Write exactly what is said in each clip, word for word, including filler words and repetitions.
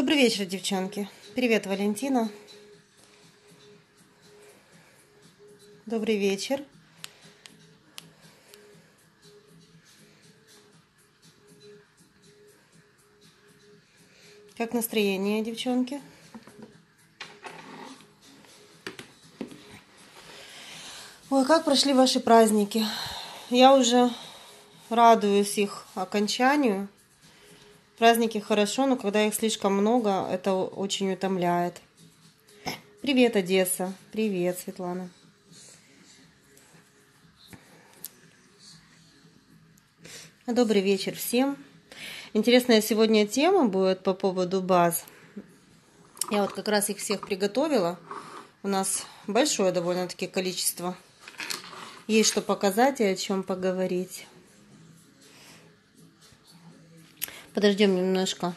Добрый вечер, девчонки. Привет, Валентина. Добрый вечер. Как настроение, девчонки? Ой, как прошли ваши праздники? Я уже радуюсь их окончанию. Праздники хорошо, но когда их слишком много, это очень утомляет. Привет, Одесса. Привет, Светлана. Добрый вечер всем. Интересная сегодня тема будет по поводу баз. Я вот как раз их всех приготовила. У нас большое довольно-таки количество. Есть что показать и о чем поговорить. Подождем немножко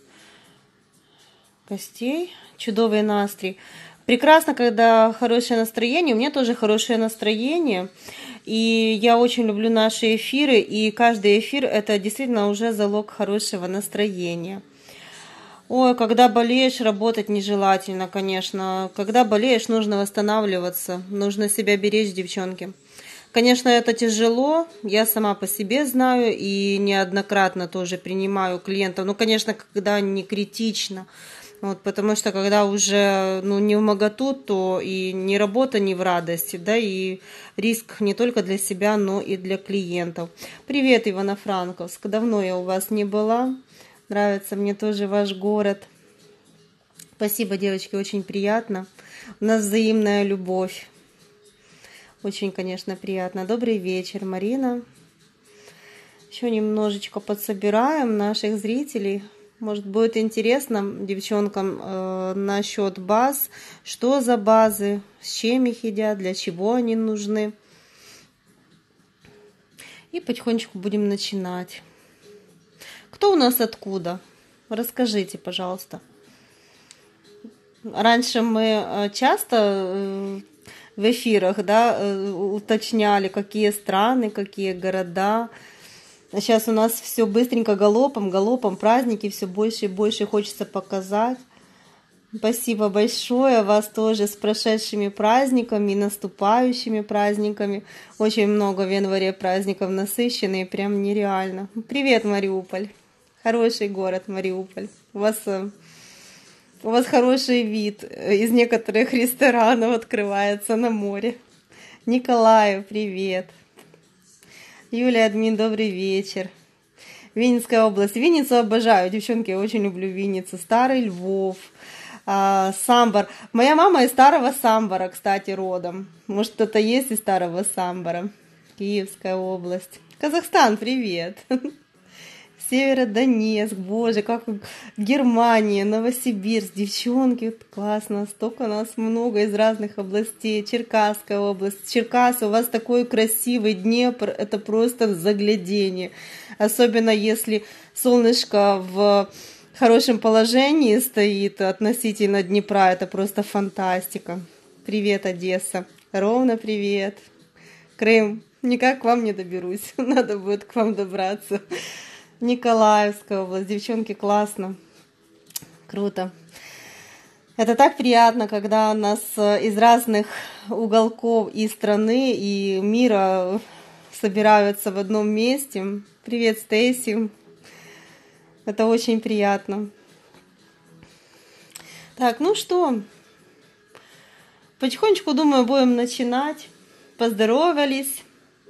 гостей. Чудовый настрой. Прекрасно, когда хорошее настроение. У меня тоже хорошее настроение. И я очень люблю наши эфиры. И каждый эфир это действительно уже залог хорошего настроения. Ой, когда болеешь, работать нежелательно, конечно. Когда болеешь, нужно восстанавливаться. Нужно себя беречь, девчонки. Конечно, это тяжело, я сама по себе знаю и неоднократно тоже принимаю клиентов. Ну, конечно, когда не критично, вот, потому что когда уже ну, не вмоготу, то и ни работа, ни в радости, да, и риск не только для себя, но и для клиентов. Привет, Ивано-Франковск, давно я у вас не была, нравится мне тоже ваш город. Спасибо, девочки, очень приятно, у нас взаимная любовь. Очень, конечно, приятно. Добрый вечер, Марина. Еще немножечко подсобираем наших зрителей. Может, будет интересно девчонкам э, насчет баз. Что за базы, с чем их едят, для чего они нужны. И потихонечку будем начинать. Кто у нас откуда? Расскажите, пожалуйста. Раньше мы часто... в эфирах, да, уточняли, какие страны, какие города. А сейчас у нас все быстренько галопом, галопом, праздники все больше и больше хочется показать. Спасибо большое, вас тоже с прошедшими праздниками, наступающими праздниками. Очень много в январе праздников насыщенные, прям нереально. Привет, Мариуполь. Хороший город Мариуполь. У вас... У вас хороший вид из некоторых ресторанов открывается на море. Николаю, привет. Юлия, админ, добрый вечер. Винницкая область. Винницу обожаю, девчонки, я очень люблю Винницу. Старый Львов, Самбор. Моя мама из Старого Самбора, кстати, родом. Может, кто-то есть из Старого Самбора. Киевская область. Казахстан, привет. Северодонецк, боже, как в Германии, Новосибирск, девчонки, классно, столько нас много из разных областей, Черкасская область, Черкасы, у вас такой красивый Днепр, это просто заглядение, особенно если солнышко в хорошем положении стоит относительно Днепра, это просто фантастика. Привет, Одесса, Ровно привет, Крым, никак к вам не доберусь, надо будет к вам добраться. Николаевская область, девчонки, классно, круто. Это так приятно, когда нас из разных уголков и страны, и мира собираются в одном месте. Привет, Стейси. Это очень приятно. Так, ну что, потихонечку, думаю, будем начинать. Поздоровались,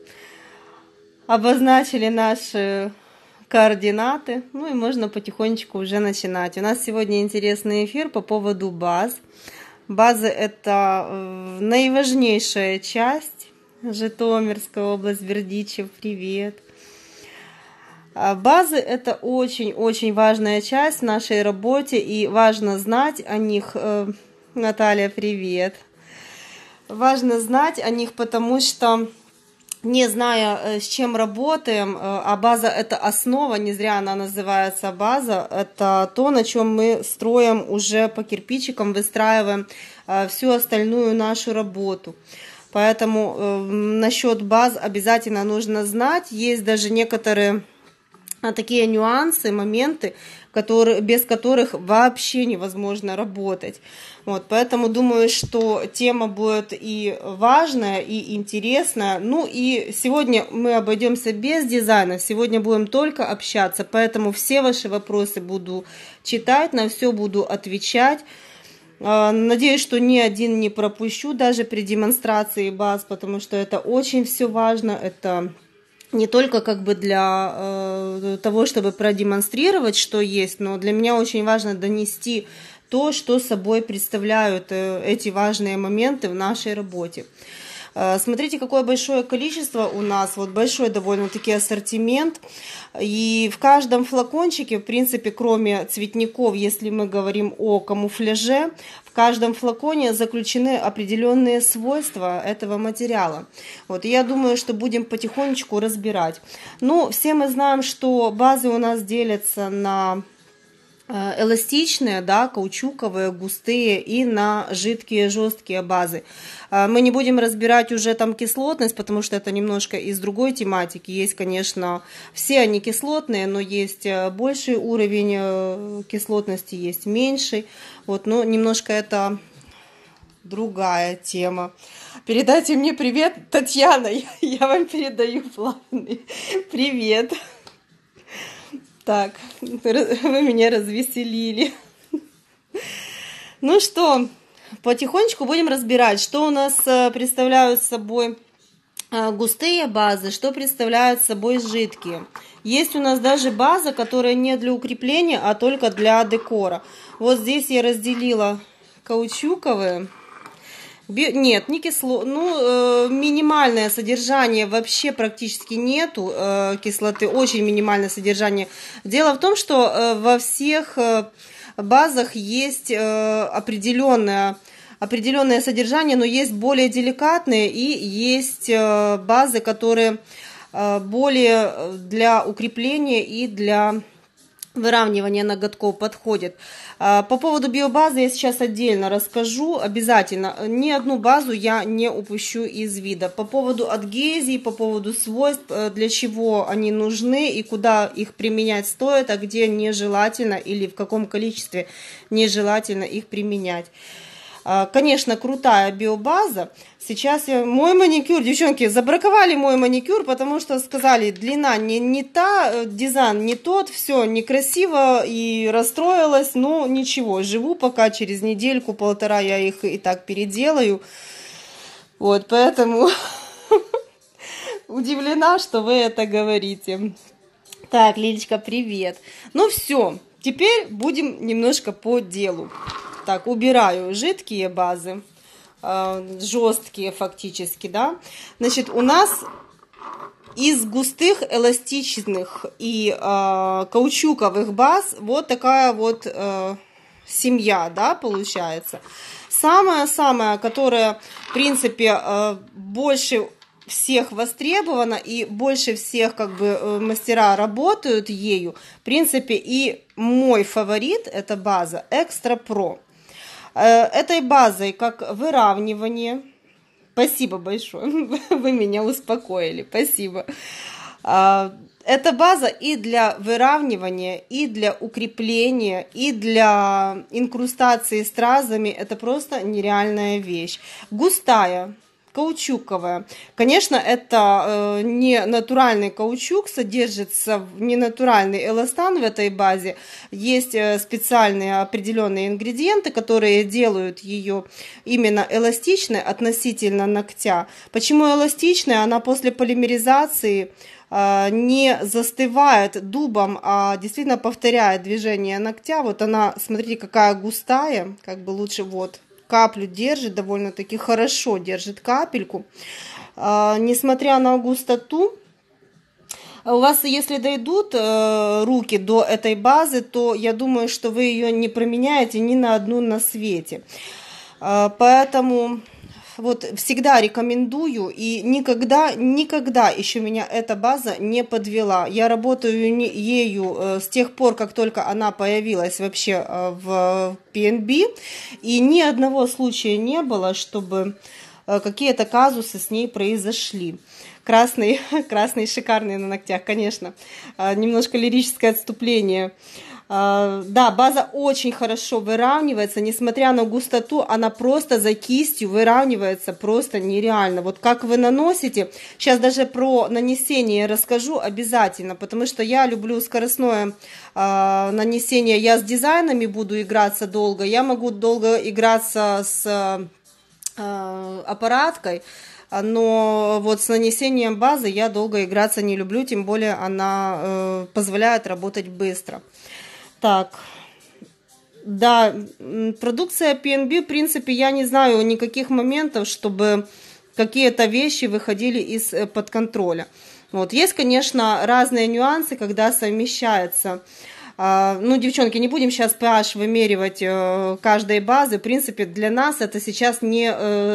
обозначили наши координаты, ну и можно потихонечку уже начинать. У нас сегодня интересный эфир по поводу баз. Базы это наиважнейшая часть. Житомирская область, Бердичев, привет. Базы это очень-очень важная часть в нашей работе и важно знать о них. Наталья, привет. Важно знать о них, потому что не зная, с чем работаем, а база это основа, не зря она называется база, это то, на чем мы строим уже по кирпичикам, выстраиваем всю остальную нашу работу. Поэтому э, насчет баз обязательно нужно знать. Есть даже некоторые такие нюансы, моменты, которые, без которых вообще невозможно работать. Вот, поэтому думаю, что тема будет и важная, и интересная. Ну и сегодня мы обойдемся без дизайна, сегодня будем только общаться, поэтому все ваши вопросы буду читать, на все буду отвечать. Надеюсь, что ни один не пропущу даже при демонстрации баз, потому что это очень все важно, это не только как бы для э, того, чтобы продемонстрировать, что есть, но для меня очень важно донести то, что собой представляют э, эти важные моменты в нашей работе. Э, смотрите, какое большое количество у нас, вот большой довольно-таки ассортимент, и в каждом флакончике, в принципе, кроме цветников, если мы говорим о камуфляже, в каждом флаконе заключены определенные свойства этого материала. Вот, и я думаю, что будем потихонечку разбирать. Ну, все мы знаем, что базы у нас делятся на эластичные, да, каучуковые, густые и на жидкие, жесткие базы. Мы не будем разбирать уже там кислотность, потому что это немножко из другой тематики. Есть, конечно, все они кислотные, но есть больший уровень кислотности, есть меньший. Вот, но немножко это другая тема. Передайте мне привет, Татьяна, я вам передаю плавный привет. Так, вы меня развеселили. Ну что, потихонечку будем разбирать, что у нас представляют собой густые базы, что представляют собой жидкие. Есть у нас даже база, которая не для укрепления, а только для декора. Вот здесь я разделила каучуковые. Нет, не кисло, ну, э, минимальное содержание, вообще практически нету э, кислоты, очень минимальное содержание. Дело в том, что э, во всех э, базах есть э, определенное, определенное содержание, но есть более деликатные и есть э, базы, которые э, более для укрепления и для выравнивания ноготков подходит. По поводу биобазы я сейчас отдельно расскажу, обязательно. Ни одну базу я не упущу из вида. По поводу адгезий, по поводу свойств, для чего они нужны и куда их применять стоит, а где нежелательно или в каком количестве нежелательно их применять. Конечно, крутая биобаза. Сейчас я... Мой маникюр, девчонки, забраковали мой маникюр, потому что сказали, длина не, не та, дизайн не тот, все некрасиво и расстроилась. Но ничего, живу пока, через недельку-полтора я их и так переделаю. Вот, поэтому удивлена, что вы это говорите. Так, Лилечка, привет. Ну все, теперь будем немножко по делу. Так, убираю жидкие базы, э, жесткие фактически, да. Значит, у нас из густых, эластичных и э, каучуковых баз вот такая вот э, семья, да, получается. Самая-самая, которая, в принципе, э, больше всех востребована и больше всех как бы мастера работают ею, в принципе, и мой фаворит, это база Extra Pro. Этой базой как выравнивание, спасибо большое, вы меня успокоили, спасибо. Эта база и для выравнивания, и для укрепления, и для инкрустации стразами, это просто нереальная вещь. Густая, каучуковая. Конечно, это э, не натуральный каучук, содержится не натуральный эластан в этой базе. Есть э, специальные определенные ингредиенты, которые делают ее именно эластичной относительно ногтя. Почему эластичная? Она после полимеризации э, не застывает дубом, а действительно повторяет движение ногтя. Вот она, смотрите, какая густая, как бы лучше вот. Каплю держит, довольно-таки хорошо держит капельку. А, несмотря на густоту, у вас, если дойдут э, руки до этой базы, то я думаю, что вы ее не променяете ни на одну на свете. А, поэтому вот всегда рекомендую, и никогда, никогда еще меня эта база не подвела. Я работаю ею с тех пор, как только она появилась вообще в пи эн би, и ни одного случая не было, чтобы какие-то казусы с ней произошли. Красный, красный шикарный на ногтях, конечно. Немножко лирическое отступление. Да, база очень хорошо выравнивается, несмотря на густоту, она просто за кистью выравнивается просто нереально. Вот как вы наносите, сейчас даже про нанесение расскажу обязательно, потому что я люблю скоростное э, нанесение, я с дизайнами буду играться долго, я могу долго играться с э, аппараткой, но вот с нанесением базы я долго играться не люблю, тем более она э, позволяет работать быстро. Так, да, продукция пи эн би, в принципе, я не знаю никаких моментов, чтобы какие-то вещи выходили из-под контроля. Вот, есть, конечно, разные нюансы, когда совмещается. Ну, девчонки, не будем сейчас pH вымеривать каждой базы. В принципе, для нас это сейчас не,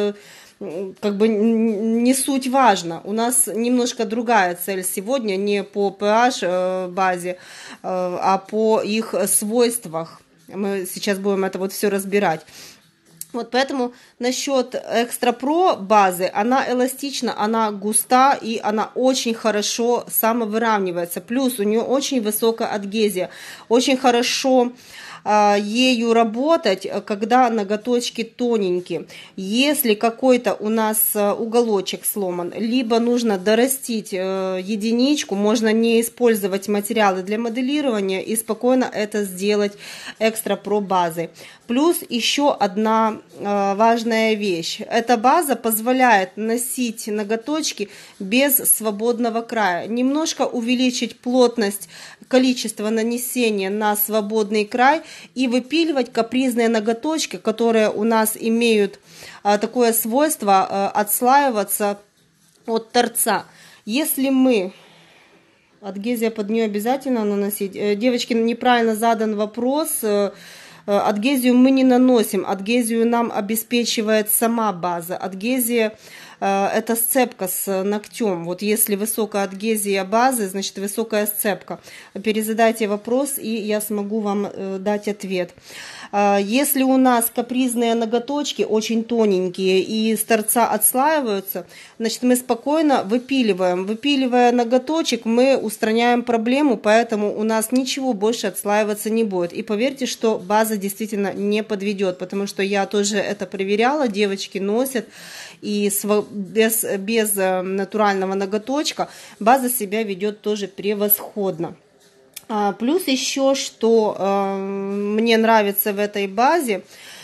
как бы, не суть важно. У нас немножко другая цель сегодня, не по pH базе, а по их свойствах. Мы сейчас будем это вот все разбирать. Вот поэтому насчет Экстра Про базы, она эластична, она густа и она очень хорошо самовыравнивается. Плюс у нее очень высокая адгезия, очень хорошо э, ею работать, когда ноготочки тоненькие. Если какой-то у нас уголочек сломан, либо нужно дорастить э, единичку, можно не использовать материалы для моделирования и спокойно это сделать Экстра Про базой. Плюс еще одна э, важная вещь. Эта база позволяет носить ноготочки без свободного края. Немножко увеличить плотность, количество нанесения на свободный край и выпиливать капризные ноготочки, которые у нас имеют э, такое свойство э, отслаиваться от торца. Если мы... Адгезия под нее обязательно наносить. Э, девочки, неправильно задан вопрос. Э, Адгезию мы не наносим, адгезию нам обеспечивает сама база. Адгезия э, это сцепка с ногтем. Вот если высокая адгезия базы, значит высокая сцепка. Перезадайте вопрос, и я смогу вам э, дать ответ. Э, если у нас капризные ноготочки, очень тоненькие, и с торца отслаиваются, значит мы спокойно выпиливаем. Выпиливая ноготочек, мы устраняем проблему, поэтому у нас ничего больше отслаиваться не будет. И поверьте, что база действительно не подведет, потому что я тоже это проверяла, девочки носят, и без, без натурального ноготочка база себя ведет тоже превосходно. Плюс еще, что э, мне нравится в этой базе,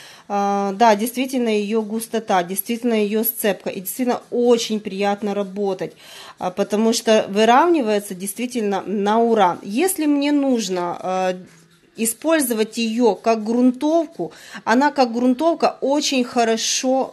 э, да, действительно ее густота, действительно ее сцепка, и действительно очень приятно работать, э, потому что выравнивается действительно на ура. Если мне нужно... Э, использовать ее как грунтовку, она как грунтовка очень хорошо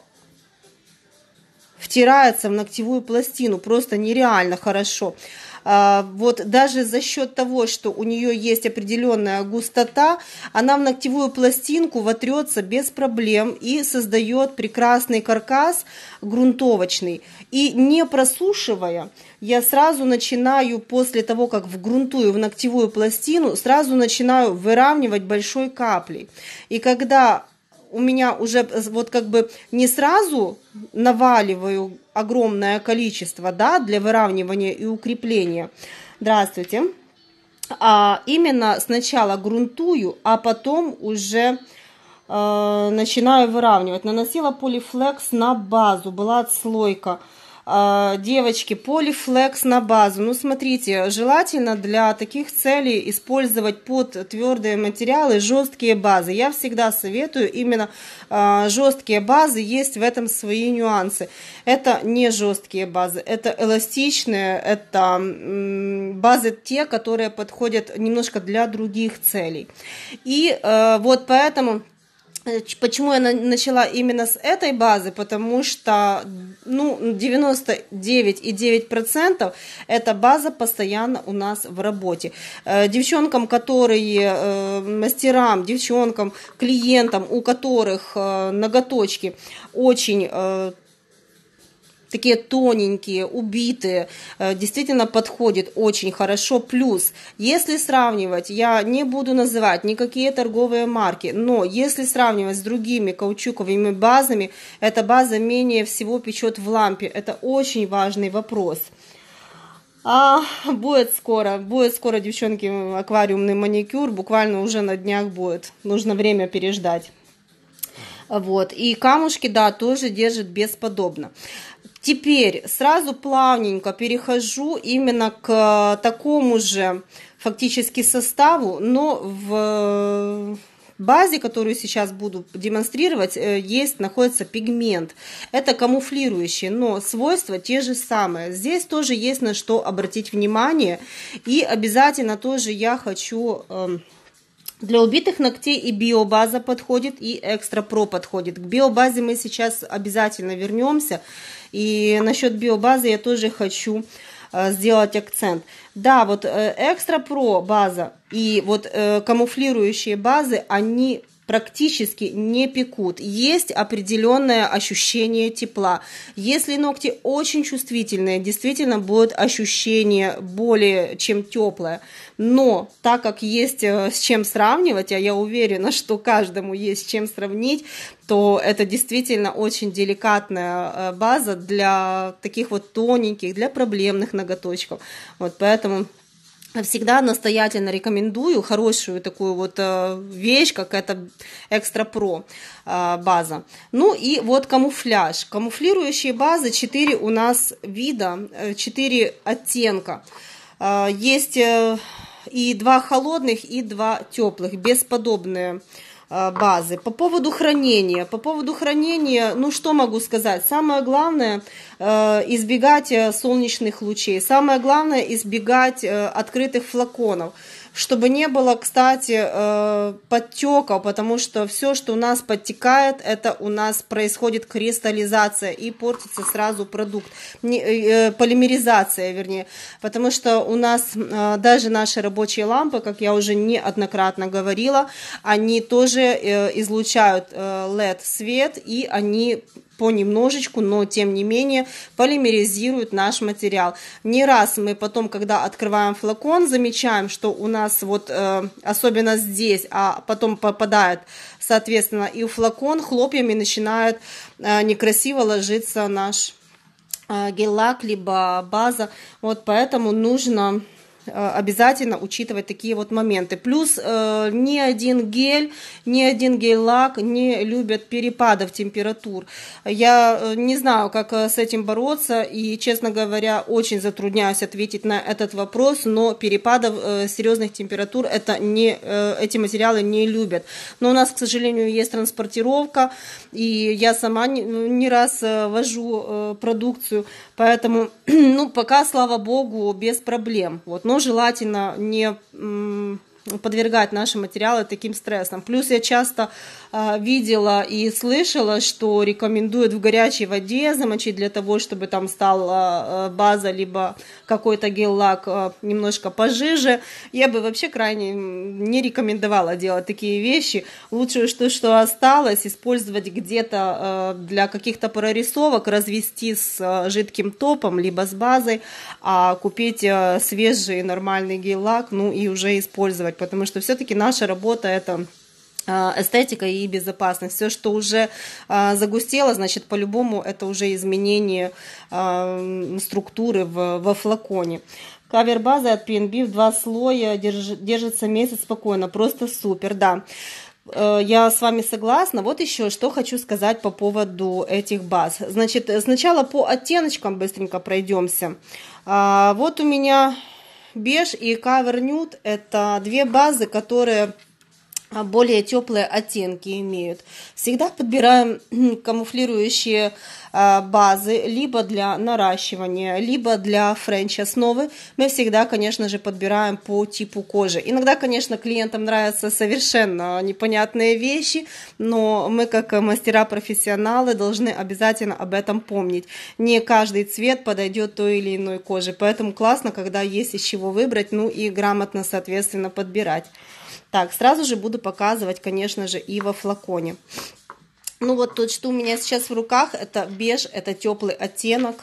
втирается в ногтевую пластину, просто нереально хорошо. Вот даже за счет того, что у нее есть определенная густота, она в ногтевую пластинку вотрется без проблем и создает прекрасный каркас грунтовочный. И не просушивая, я сразу начинаю, после того, как вгрунтую в ногтевую пластину, сразу начинаю выравнивать большой каплей. И когда у меня уже вот как бы не сразу наваливаю огромное количество, да, для выравнивания и укрепления. Здравствуйте. А именно сначала грунтую, а потом уже э, начинаю выравнивать. Наносила полифлекс на базу, была отслойка. Девочки, полифлекс на базу. Ну, смотрите, желательно для таких целей использовать под твердые материалы жесткие базы. Я всегда советую именно жесткие базы, есть в этом свои нюансы. Это не жесткие базы, это эластичные, это базы те, которые подходят немножко для других целей. И вот поэтому... Почему я начала именно с этой базы? Потому что ну, девяносто девять и девять десятых процента эта база постоянно у нас в работе. Девчонкам, которые, мастерам, девчонкам, клиентам, у которых ноготочки очень... такие тоненькие, убитые, действительно подходит очень хорошо. Плюс, если сравнивать, я не буду называть никакие торговые марки, но если сравнивать с другими каучуковыми базами, эта база менее всего печет в лампе. Это очень важный вопрос. А, будет скоро, будет скоро, девчонки, аквариумный маникюр, буквально уже на днях будет, нужно время переждать. Вот, и камушки, да, тоже держит бесподобно. Теперь сразу плавненько перехожу именно к такому же фактически составу, но в базе, которую сейчас буду демонстрировать, есть, находится пигмент. Это камуфлирующий, но свойства те же самые. Здесь тоже есть на что обратить внимание. И обязательно тоже я хочу... Для убитых ногтей и биобаза подходит, и экстра про подходит. К биобазе мы сейчас обязательно вернемся. И насчет биобазы я тоже хочу сделать акцент. Да, вот экстра про база и вот камуфлирующие базы, они практически не пекут. Есть определенное ощущение тепла. Если ногти очень чувствительные, действительно будет ощущение более чем теплое. Но так как есть с чем сравнивать, а я уверена, что каждому есть с чем сравнить, то это действительно очень деликатная база для таких вот тоненьких, для проблемных ноготочков. Вот поэтому... Всегда настоятельно рекомендую хорошую такую вот вещь, как это Экстра Про база. Ну и вот камуфляж. Камуфлирующие базы четыре у нас вида, четыре оттенка. Есть и два холодных, и два теплых, бесподобные базы. По поводу хранения. По поводу хранения, ну что могу сказать? Самое главное избегать солнечных лучей. Самое главное избегать открытых флаконов. Чтобы не было, кстати, подтеков, потому что все, что у нас подтекает, это у нас происходит кристаллизация и портится сразу продукт, полимеризация, вернее, потому что у нас даже наши рабочие лампы, как я уже неоднократно говорила, они тоже излучают эл и ди-свет, и они понемножечку, но тем не менее полимеризируют наш материал. Не раз мы потом, когда открываем флакон, замечаем, что у нас вот, э, особенно здесь, а потом попадает, соответственно, и в флакон, хлопьями начинает э, некрасиво ложиться наш э, гель-лак, либо база. Вот поэтому нужно... обязательно учитывать такие вот моменты. Плюс э, ни один гель, ни один гель-лак не любят перепадов температур. Я э, не знаю, как э, с этим бороться, и, честно говоря, очень затрудняюсь ответить на этот вопрос, но перепадов э, серьезных температур это не, э, эти материалы не любят. Но у нас, к сожалению, есть транспортировка, и я сама не, не раз э, вожу э, продукцию, поэтому, ну, пока, слава богу, без проблем. Вот, но желательно не подвергать наши материалы таким стрессам. Плюс я часто э, видела и слышала, что рекомендуют в горячей воде замочить для того, чтобы там стала э, база, либо какой-то гель-лак э, немножко пожиже. Я бы вообще крайне не рекомендовала делать такие вещи. Лучше что, что осталось, использовать где-то э, для каких-то прорисовок, развести с э, жидким топом, либо с базой, а купить э, свежий нормальный гель-лак, ну и уже использовать. Потому что все-таки наша работа это эстетика и безопасность. Все, что уже загустело, значит, по-любому это уже изменение структуры в, во флаконе. Кавер базы от пи эн би в два слоя держ, держится месяц спокойно. Просто супер, да. Я с вами согласна. Вот еще что хочу сказать по поводу этих баз. Значит, сначала по оттеночкам быстренько пройдемся. Вот у меня... Беж и Cover Nude — это две базы, которые более теплые оттенки имеют. Всегда подбираем камуфлирующие базы либо для наращивания, либо для френч-основы. Мы всегда, конечно же, подбираем по типу кожи. Иногда, конечно, клиентам нравятся совершенно непонятные вещи, но мы, как мастера-профессионалы, должны обязательно об этом помнить. Не каждый цвет подойдет той или иной коже, поэтому классно, когда есть из чего выбрать, ну и грамотно, соответственно, подбирать. Так, сразу же буду показывать, конечно же, и во флаконе. Ну вот то, что у меня сейчас в руках, это беж, это теплый оттенок.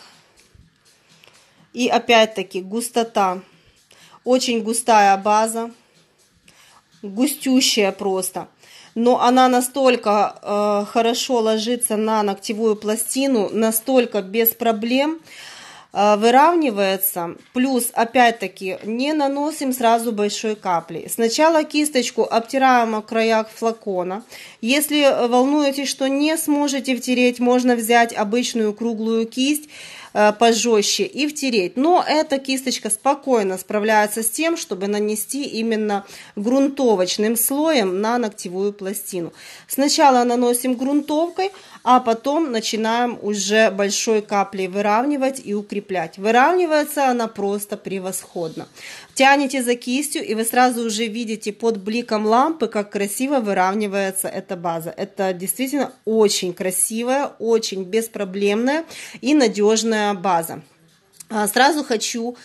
И опять-таки густота. Очень густая база, густющая просто. Но она настолько э, хорошо ложится на ногтевую пластину, настолько без проблем. выравнивается. Плюс, опять-таки, не наносим сразу большой каплей. Сначала кисточку обтираем о краях флакона. Если волнуетесь, что не сможете втереть, можно взять обычную круглую кисть пожестче и втереть. Но эта кисточка спокойно справляется с тем, чтобы нанести именно грунтовочным слоем на ногтевую пластину. Сначала наносим грунтовкой, а потом начинаем уже большой каплей выравнивать и укреплять. Выравнивается она просто превосходно. Тянете за кистью, и вы сразу уже видите под бликом лампы, как красиво выравнивается эта база. Это действительно очень красивая, очень беспроблемная и надежная база. Сразу хочу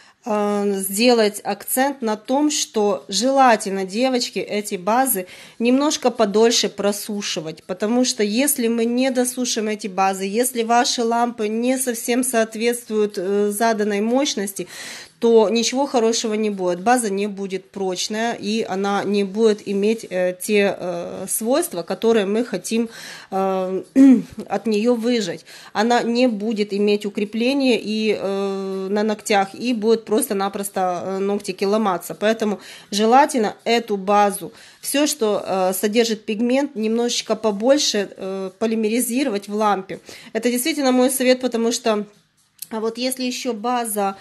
сделать акцент на том, что желательно, девочки, эти базы немножко подольше просушивать, потому что если мы не досушим эти базы, если ваши лампы не совсем соответствуют заданной мощности, то ничего хорошего не будет. База не будет прочная, и она не будет иметь э, те э, свойства, которые мы хотим э, от нее выжать. Она не будет иметь укрепления и, э, на ногтях, и будет просто-напросто ногтики ломаться. Поэтому желательно эту базу, все, что э, содержит пигмент, немножечко побольше э, полимеризировать в лампе. Это действительно мой совет, потому что а вот если еще база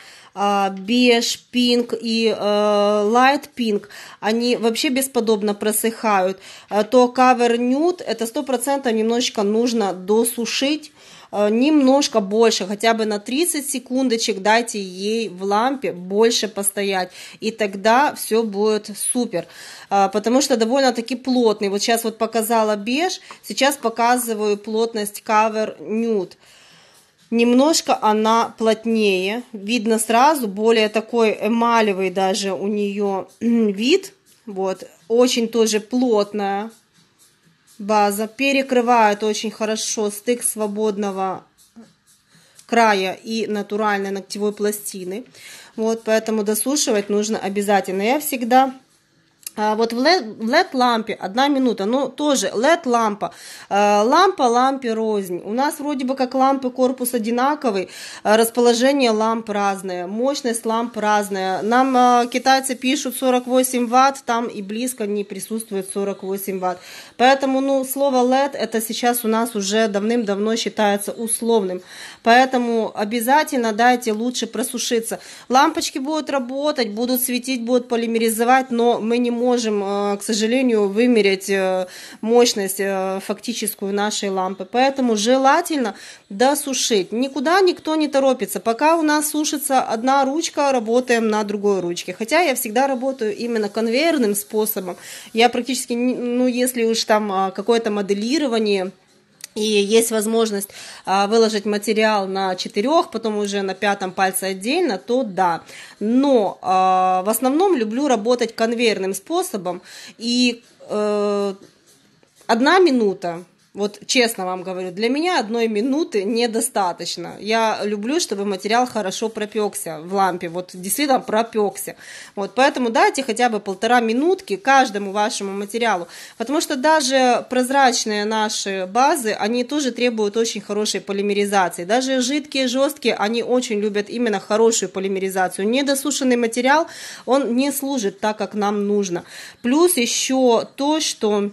беж, пинк и лайт пинк, они вообще бесподобно просыхают, то Cover Nude это сто процентов немножечко нужно досушить, немножко больше, хотя бы на тридцать секундочек дайте ей в лампе больше постоять, и тогда все будет супер, потому что довольно-таки плотный. Вот сейчас вот показала беж, сейчас показываю плотность Cover Nude. Немножко она плотнее, видно сразу, более такой эмалевый даже у нее вид, вот, очень тоже плотная база, перекрывает очень хорошо стык свободного края и натуральной ногтевой пластины, вот, поэтому досушивать нужно обязательно. Я всегда... Вот в лед лампе одна минута, но тоже лед лампа, лампа лампе рознь. У нас вроде бы как лампы корпус одинаковый, расположение ламп разное, мощность ламп разная. Нам китайцы пишут сорок восемь ватт, там и близко не присутствует сорок восемь ватт. Поэтому ну, слово лед это сейчас у нас уже давным-давно считается условным. Поэтому обязательно дайте лучше просушиться. Лампочки будут работать, будут светить, будут полимеризовать, но мы не можем можем, к сожалению, вымерять мощность фактическую нашей лампы. Поэтому желательно досушить. Никуда никто не торопится. Пока у нас сушится одна ручка, работаем на другой ручке. Хотя я всегда работаю именно конвейерным способом. Я практически, ну, если уж там какое-то моделирование, и есть возможность а, выложить материал на четырех, потом уже на пятом пальце отдельно, то да. Но а, в основном люблю работать конвейерным способом. И э, одна минута, вот честно вам говорю, для меня одной минуты недостаточно. Я люблю, чтобы материал хорошо пропекся в лампе, вот действительно пропекся. Вот, поэтому дайте хотя бы полтора минутки каждому вашему материалу, потому что даже прозрачные наши базы, они тоже требуют очень хорошей полимеризации. Даже жидкие, жесткие, они очень любят именно хорошую полимеризацию. Недосушенный материал, он не служит так, как нам нужно. Плюс еще то, что...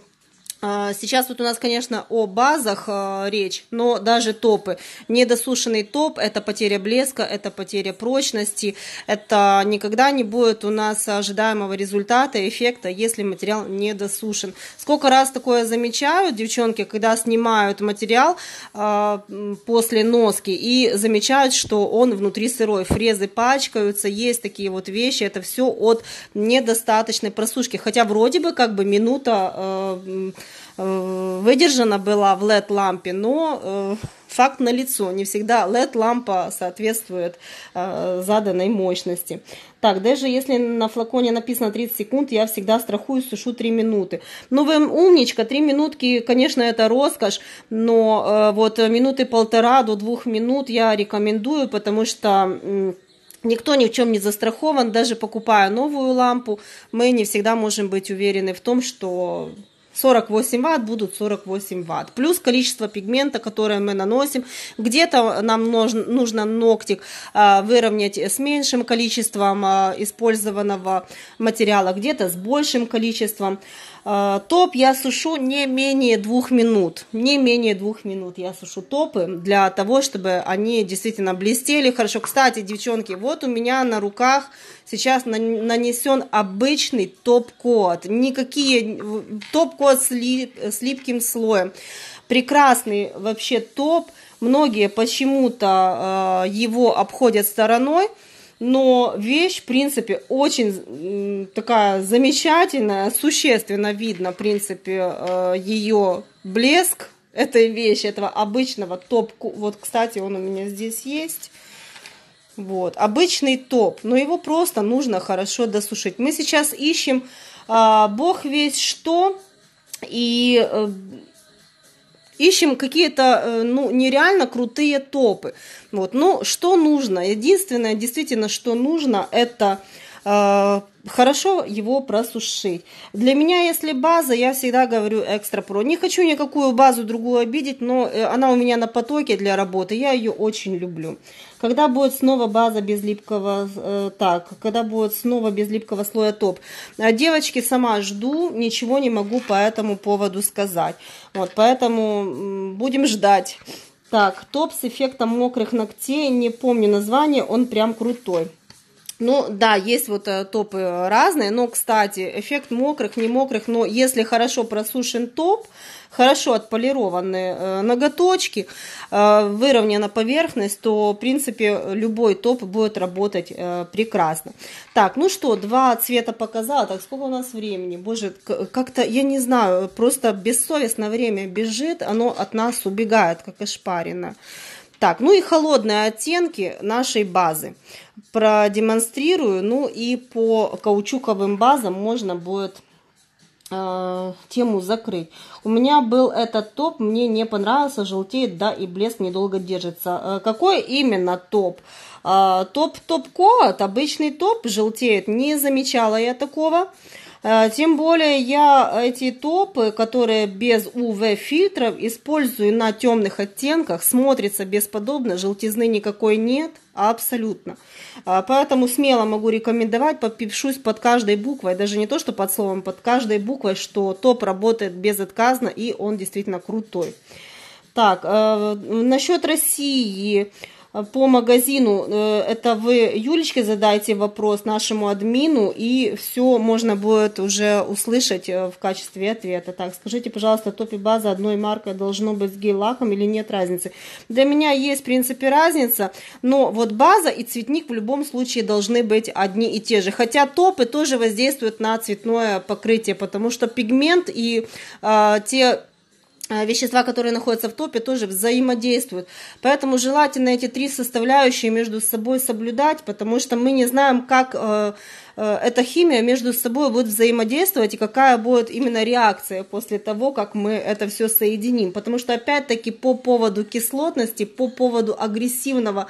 Сейчас вот у нас, конечно, о базах э, речь, но даже топы. Недосушенный топ – это потеря блеска, это потеря прочности, это никогда не будет у нас ожидаемого результата, эффекта, если материал недосушен. Сколько раз такое замечают девчонки, когда снимают материал э, после носки и замечают, что он внутри сырой, фрезы пачкаются, есть такие вот вещи, это все от недостаточной просушки, хотя вроде бы как бы минута э, выдержана была в лед лампе, но э, факт налицо, не всегда лед лампа соответствует э, заданной мощности. Так, даже если на флаконе написано тридцать секунд, я всегда страхую, сушу три минуты. Ну вы умничка, три минутки, конечно, это роскошь, но э, вот минуты полтора до двух минут я рекомендую, потому что... Э, Никто ни в чем не застрахован, даже покупая новую лампу, мы не всегда можем быть уверены в том, что сорок восемь ватт будут сорок восемь ватт. Плюс количество пигмента, которое мы наносим. Где-то нам нужно, нужно ногтик а, выровнять с меньшим количеством а, использованного материала, где-то с большим количеством. А, топ я сушу не менее двух минут. Не менее двух минут я сушу топы для того, чтобы они действительно блестели хорошо. Кстати, девчонки, вот у меня на руках сейчас нанесен обычный топ-код. Никакие топ-код с, ли, с липким слоем. Прекрасный вообще топ. Многие почему-то э, его обходят стороной. Но вещь, в принципе, очень такая замечательная. Существенно видно, в принципе, э, ее блеск этой вещи, этого обычного топ. Вот, кстати, он у меня здесь есть. Вот, обычный топ, но его просто нужно хорошо досушить. Мы сейчас ищем а, бог весть что, и а, ищем какие-то, а, ну, нереально крутые топы. Вот, ну, что нужно? Единственное, действительно, что нужно, это а, хорошо его просушить. Для меня, если база, я всегда говорю Extra Pro. Не хочу никакую базу другую обидеть, но она у меня на потоке для работы, я ее очень люблю. Когда будет снова база без липкого, э, так, когда будет снова без липкого слоя топ. Девочки, сама жду, ничего не могу по этому поводу сказать. Вот, поэтому будем ждать. Так, топ с эффектом мокрых ногтей, не помню название, он прям крутой. Ну, да, есть вот э, топы разные, но, кстати, эффект мокрых, не мокрых, но если хорошо просушен топ, хорошо отполированы э, ноготочки, э, выровнена поверхность, то, в принципе, любой топ будет работать э, прекрасно. Так, ну что, два цвета показала, так, сколько у нас времени? Боже, как-то, я не знаю, просто бессовестно время бежит, оно от нас убегает, как ошпарено. Так, ну и холодные оттенки нашей базы продемонстрирую. Ну и по каучуковым базам можно будет э, тему закрыть. У меня был этот топ, мне не понравился, желтеет, да, и блеск недолго держится. Э, какой именно топ? Э, топ топ-код, обычный топ, желтеет, не замечала я такого. Тем более я эти топы, которые без ю ви фильтров, использую на темных оттенках, смотрится бесподобно, желтизны никакой нет, абсолютно. Поэтому смело могу рекомендовать, подпишусь под каждой буквой, даже не то, что под словом, под каждой буквой, что топ работает безотказно и он действительно крутой. Так, э, насчет России. По магазину, это вы Юлечке задайте вопрос нашему админу, и все можно будет уже услышать в качестве ответа. Так, скажите, пожалуйста, топ и база одной маркой должно быть с гель-лаком или нет разницы? Для меня есть, в принципе, разница, но вот база и цветник в любом случае должны быть одни и те же. Хотя топы тоже воздействуют на цветное покрытие, потому что пигмент и э, те... вещества, которые находятся в топе, тоже взаимодействуют. Поэтому желательно эти три составляющие между собой соблюдать, потому что мы не знаем, как э, э, эта химия между собой будет взаимодействовать и какая будет именно реакция после того, как мы это все соединим. Потому что, опять-таки, по поводу кислотности, по поводу агрессивного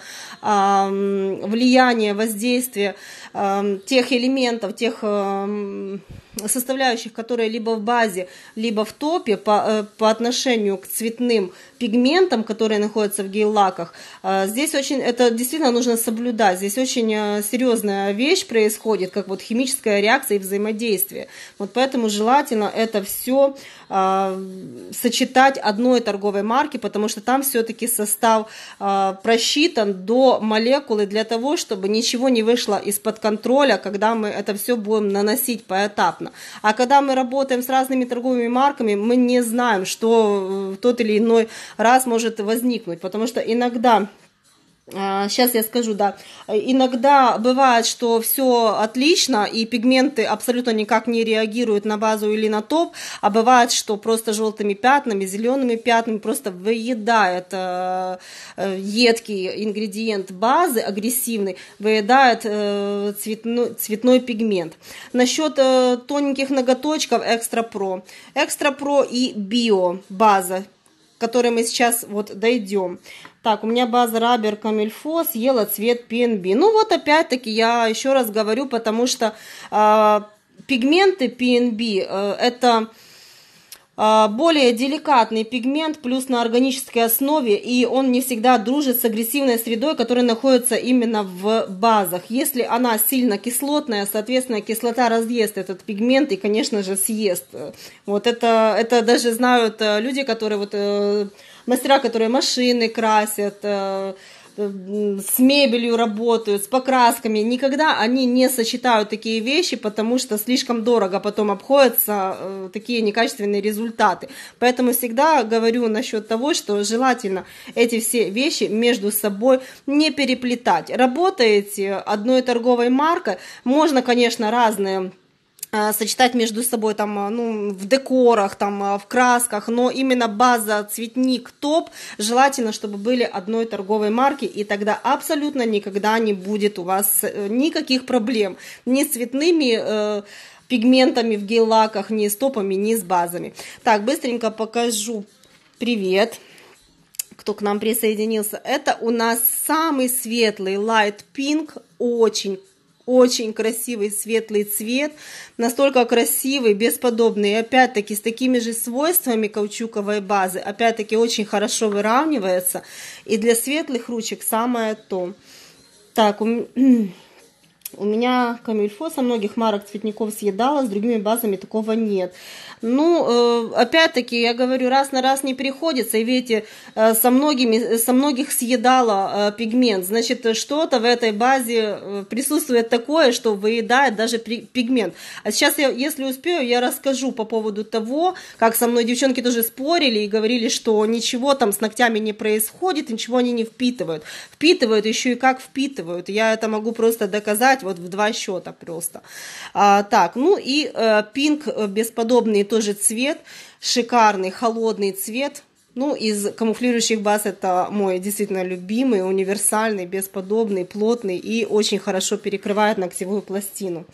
э, влияния, воздействия э, тех элементов, тех э, составляющих, которые либо в базе, либо в топе по, по отношению к цветным пигментам, которые находятся в гель-лаках, здесь очень, это действительно нужно соблюдать. Здесь очень серьезная вещь происходит, как вот химическая реакция и взаимодействие. Вот поэтому желательно это все э, сочетать одной торговой марки, потому что там все-таки состав э, просчитан до молекулы для того, чтобы ничего не вышло из-под контроля, когда мы это все будем наносить поэтапно. А когда мы работаем с разными торговыми марками, мы не знаем, что в тот или иной раз может возникнуть, потому что иногда, сейчас я скажу, да, иногда бывает, что все отлично и пигменты абсолютно никак не реагируют на базу или на топ, а бывает, что просто желтыми пятнами, зелеными пятнами просто выедает э, едкий ингредиент базы, агрессивный, выедает э, цветной, цветной пигмент. Насчет э, тоненьких ноготочков Extra Pro. Extra Pro и Bio база, к которой мы сейчас вот дойдем. Так, у меня база Rubber Камильфо съела цвет пи эн би. Ну вот опять-таки я еще раз говорю, потому что э, пигменты пи эн би э, это более деликатный пигмент, плюс на органической основе, и он не всегда дружит с агрессивной средой, которая находится именно в базах. Если она сильно кислотная, соответственно, кислота разъест этот пигмент и, конечно же, съест. Вот это, это даже знают люди, которые, вот, мастера, которые машины красят, с мебелью работают, с покрасками, никогда они не сочетают такие вещи, потому что слишком дорого потом обходятся э, такие некачественные результаты. Поэтому всегда говорю насчет того, что желательно эти все вещи между собой не переплетать. Работаете одной торговой маркой, можно, конечно, разные сочетать между собой там, ну, в декорах, там, в красках, но именно база, цветник, топ желательно, чтобы были одной торговой марки, и тогда абсолютно никогда не будет у вас никаких проблем ни с цветными э, пигментами в гель-лаках, ни с топами, ни с базами. Так, быстренько покажу. Привет, кто к нам присоединился. Это у нас самый светлый Light Pink, очень Очень красивый светлый цвет, настолько красивый, бесподобный, опять-таки с такими же свойствами каучуковой базы, опять-таки очень хорошо выравнивается, и для светлых ручек самое то. Так, у, у меня камильфо со многих марок цветников съедала, с другими базами такого нет. Ну, опять-таки, я говорю, раз на раз не приходится, и видите, со, многими, со многих съедала пигмент, значит, что-то в этой базе присутствует такое, что выедает даже пигмент. А сейчас, я, если успею, я расскажу по поводу того, как со мной девчонки тоже спорили и говорили, что ничего там с ногтями не происходит, ничего они не впитывают. Впитывают еще и как впитывают. Я это могу просто доказать вот в два счета просто. А, так, ну и э, пинк бесподобный тоже цвет, шикарный, холодный цвет. Ну, из камуфлирующих баз это мой действительно любимый, универсальный, бесподобный, плотный и очень хорошо перекрывает ногтевую пластину.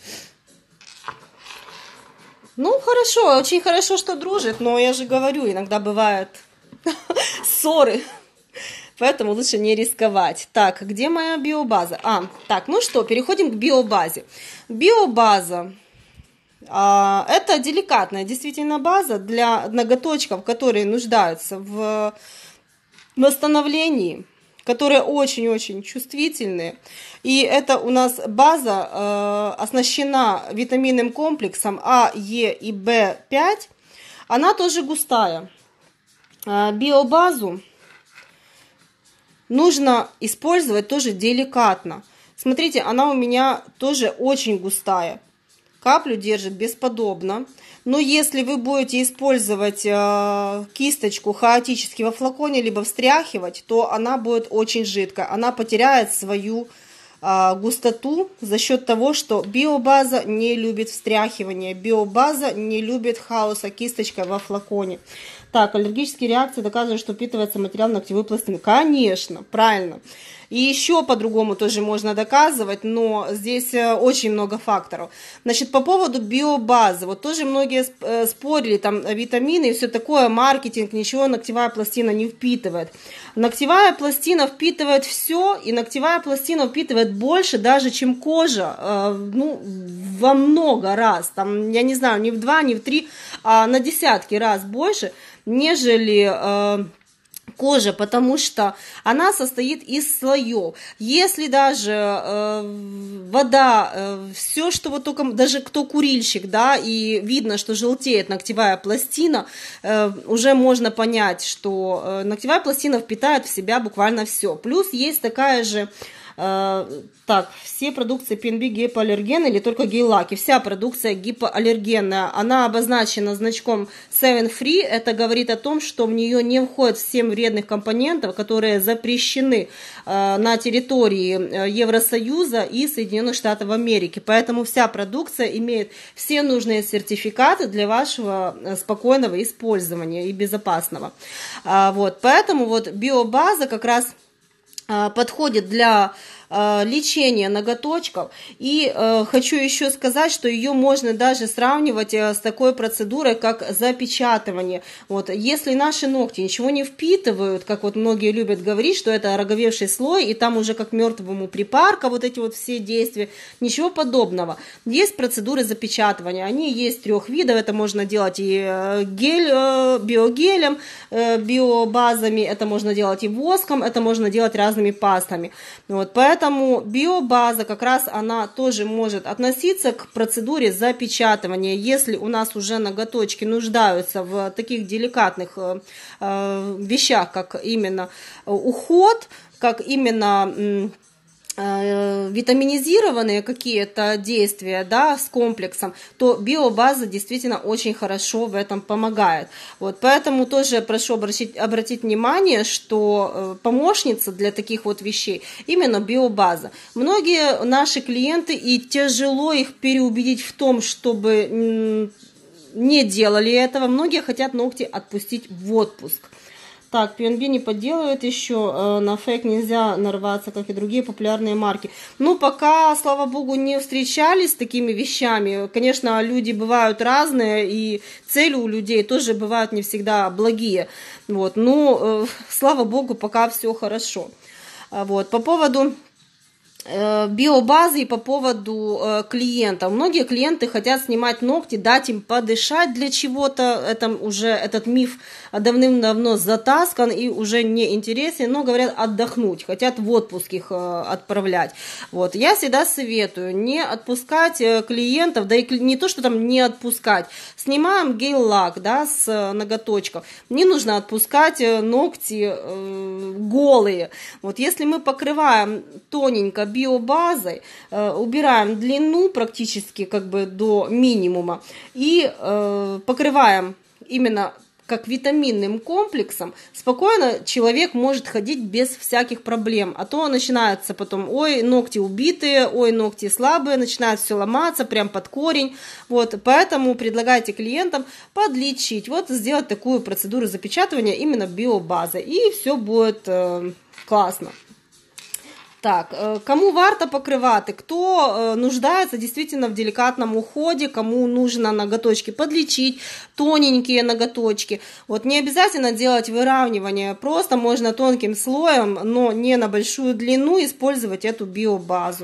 Ну, хорошо, очень хорошо, что дружит, но я же говорю, иногда бывают ссоры, поэтому лучше не рисковать. Так, где моя биобаза? А, так, ну что, переходим к биобазе. Биобаза. Это деликатная действительно база для ноготочков, которые нуждаются в восстановлении, которые очень-очень чувствительные. И это у нас база э, оснащена витаминным комплексом А, Е и В пять. Она тоже густая. Биобазу нужно использовать тоже деликатно. Смотрите, она у меня тоже очень густая. Каплю держит бесподобно. Но если вы будете использовать э, кисточку хаотически во флаконе, либо встряхивать, то она будет очень жидкая. Она потеряет свою э, густоту за счет того, что биобаза не любит встряхивание. Биобаза не любит хаоса кисточкой во флаконе. Так, аллергические реакции доказывают, что впитывается материал ногтевой пластины. Конечно, правильно. И еще по-другому тоже можно доказывать, но здесь очень много факторов. Значит, по поводу биобазы, вот тоже многие спорили, там витамины и все такое, маркетинг, ничего ногтевая пластина не впитывает. Ногтевая пластина впитывает все, и ногтевая пластина впитывает больше даже, чем кожа, ну, во много раз, там, я не знаю, не в два, не в три, а на десятки раз больше, нежели кожа, потому что она состоит из слоев. Если даже э, вода, э, все, что вот только, даже кто курильщик, да, и видно, что желтеет ногтевая пластина, э, уже можно понять, что э, ногтевая пластина впитает в себя буквально все. Плюс есть такая же, э, так, все продукции пи эн би гипоаллергены или только гель-лаки? Вся продукция гипоаллергенная. Она обозначена значком семь фри. Это говорит о том, что в нее не входят семь вредных компонентов, которые запрещены э, на территории Евросоюза и Соединенных Штатов Америки. Поэтому вся продукция имеет все нужные сертификаты для вашего спокойного использования и безопасного. А, вот, поэтому вот биобаза как раз подходит для лечения ноготочков. И хочу еще сказать, что ее можно даже сравнивать с такой процедурой, как запечатывание. Вот, если наши ногти ничего не впитывают, как вот многие любят говорить, что это ороговевший слой, и там уже как мертвому припарка, вот эти вот все действия, ничего подобного. Есть процедуры запечатывания, они есть трех видов, это можно делать и гель, биогелем, биобазами, это можно делать и воском, это можно делать разными пастами. Вот, поэтому биобаза как раз она тоже может относиться к процедуре запечатывания, если у нас уже ноготочки нуждаются в таких деликатных э, вещах, как именно уход, как именно витаминизированные какие-то действия, да, с комплексом, то биобаза действительно очень хорошо в этом помогает. Вот, поэтому тоже прошу обратить, обратить внимание, что помощница для таких вот вещей именно биобаза. Многие наши клиенты, и тяжело их переубедить в том, чтобы не делали этого, многие хотят ногти отпустить в отпуск. Так, пи эн би не подделывает еще, на фейк нельзя нарваться, как и другие популярные марки. Ну, пока, слава богу, не встречались с такими вещами. Конечно, люди бывают разные, и цели у людей тоже бывают не всегда благие. Вот, но, слава богу, пока все хорошо. Вот, по поводу биобазы и по поводу э, клиентов. Многие клиенты хотят снимать ногти, дать им подышать для чего-то. Это уже этот миф давным-давно затаскан и уже не интересен, но говорят отдохнуть, хотят в отпуск их э, отправлять. Вот. Я всегда советую не отпускать э, клиентов, да и не то, что там не отпускать. Снимаем гель-лак, да, с э, ноготочков. Не нужно отпускать э, ногти э, голые. Вот если мы покрываем тоненько биобазой, э, убираем длину практически как бы до минимума и э, покрываем именно как витаминным комплексом, спокойно человек может ходить без всяких проблем. А то начинается потом, ой, ногти убитые, ой, ногти слабые, начинает все ломаться прям под корень. Вот, поэтому предлагайте клиентам подлечить, вот сделать такую процедуру запечатывания именно биобазой, и все будет э, классно. Так, кому варто покривати, кто нуждается действительно в деликатном уходе, кому нужно ноготочки подлечить, тоненькие ноготочки. Вот не обязательно делать выравнивание, просто можно тонким слоем, но не на большую длину использовать эту биобазу.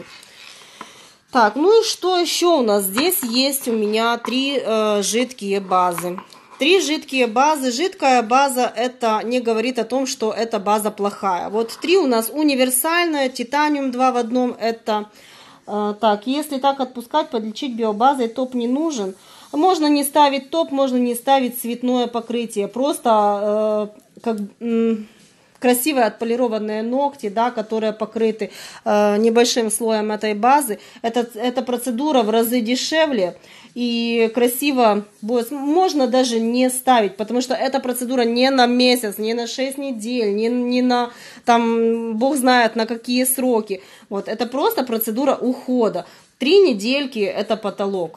Так, ну и что еще у нас? Здесь есть у меня три э, жидкие базы. Три жидкие базы. Жидкая база это не говорит о том, что эта база плохая. Вот три у нас универсальная, титаниум два в одном. Это э, так, если так отпускать, подлечить биобазой, топ не нужен. Можно не ставить топ, можно не ставить цветное покрытие. Просто э, как э, красивые отполированные ногти, да, которые покрыты э, небольшим слоем этой базы. Это, эта процедура в разы дешевле. И красиво будет, можно даже не ставить, потому что эта процедура не на месяц, не на шесть недель, не, не на, там, бог знает на какие сроки. Вот, это просто процедура ухода. Три недельки это потолок.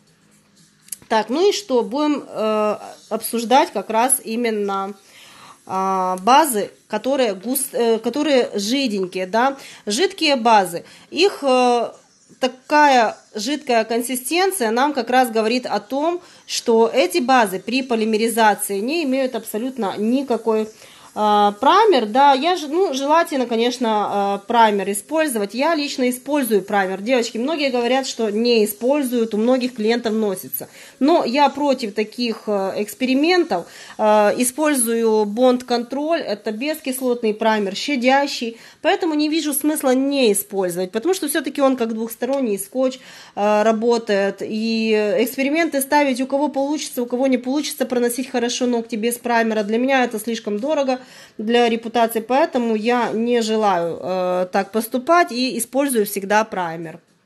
Так, ну и что, будем э, обсуждать как раз именно э, базы, которые, густ, э, которые жиденькие, да, жидкие базы. Их... Э, Такая жидкая консистенция нам как раз говорит о том, что эти базы при полимеризации не имеют абсолютно никакой э, праймер. Да, я, ну, желательно, конечно, э, праймер использовать. Я лично использую праймер. Девочки, многие говорят, что не используют, у многих клиентов носится. Но я против таких э, экспериментов. Э, использую Bond Control, это бескислотный праймер, щадящий. Поэтому не вижу смысла не использовать, потому что все-таки он как двухсторонний скотч э, работает. И эксперименты ставить, у кого получится, у кого не получится проносить хорошо ногти без праймера, для меня это слишком дорого для репутации, поэтому я не желаю э, так поступать и использую всегда праймер.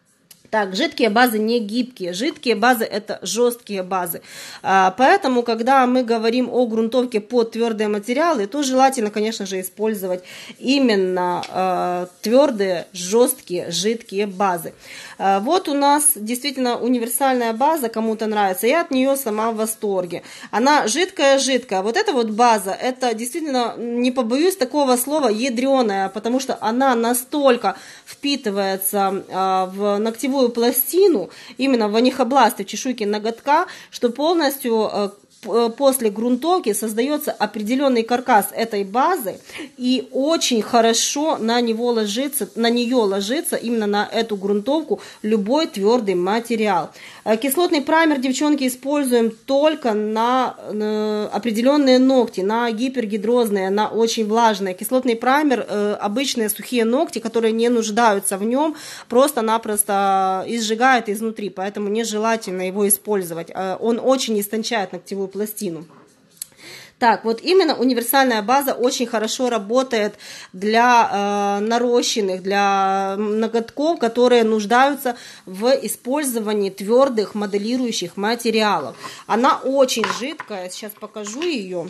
Так, жидкие базы не гибкие, жидкие базы это жесткие базы, а, поэтому, когда мы говорим о грунтовке под твердые материалы, то желательно, конечно же, использовать именно а, твердые, жесткие, жидкие базы. А, вот у нас действительно универсальная база, кому-то нравится, я от нее сама в восторге. Она жидкая-жидкая, вот эта вот база, это действительно, не побоюсь такого слова, ядреная, потому что она настолько впитывается а, в ногтевую пластину, именно в анихобласты, в чешуйки ноготка, что полностью после грунтовки создается определенный каркас этой базы, и очень хорошо на него ложится, на нее ложится, именно на эту грунтовку, любой твердый материал. Кислотный праймер, девчонки, используем только на определенные ногти, на гипергидрозные, на очень влажные. Кислотный праймер, обычные сухие ногти, которые не нуждаются в нем, просто-напросто изжигает изнутри, поэтому нежелательно его использовать. Он очень истончает ногтевую пластину. Так, вот именно универсальная база очень хорошо работает для э, нарощенных, для ноготков, которые нуждаются в использовании твердых моделирующих материалов. Она очень жидкая, сейчас покажу ее.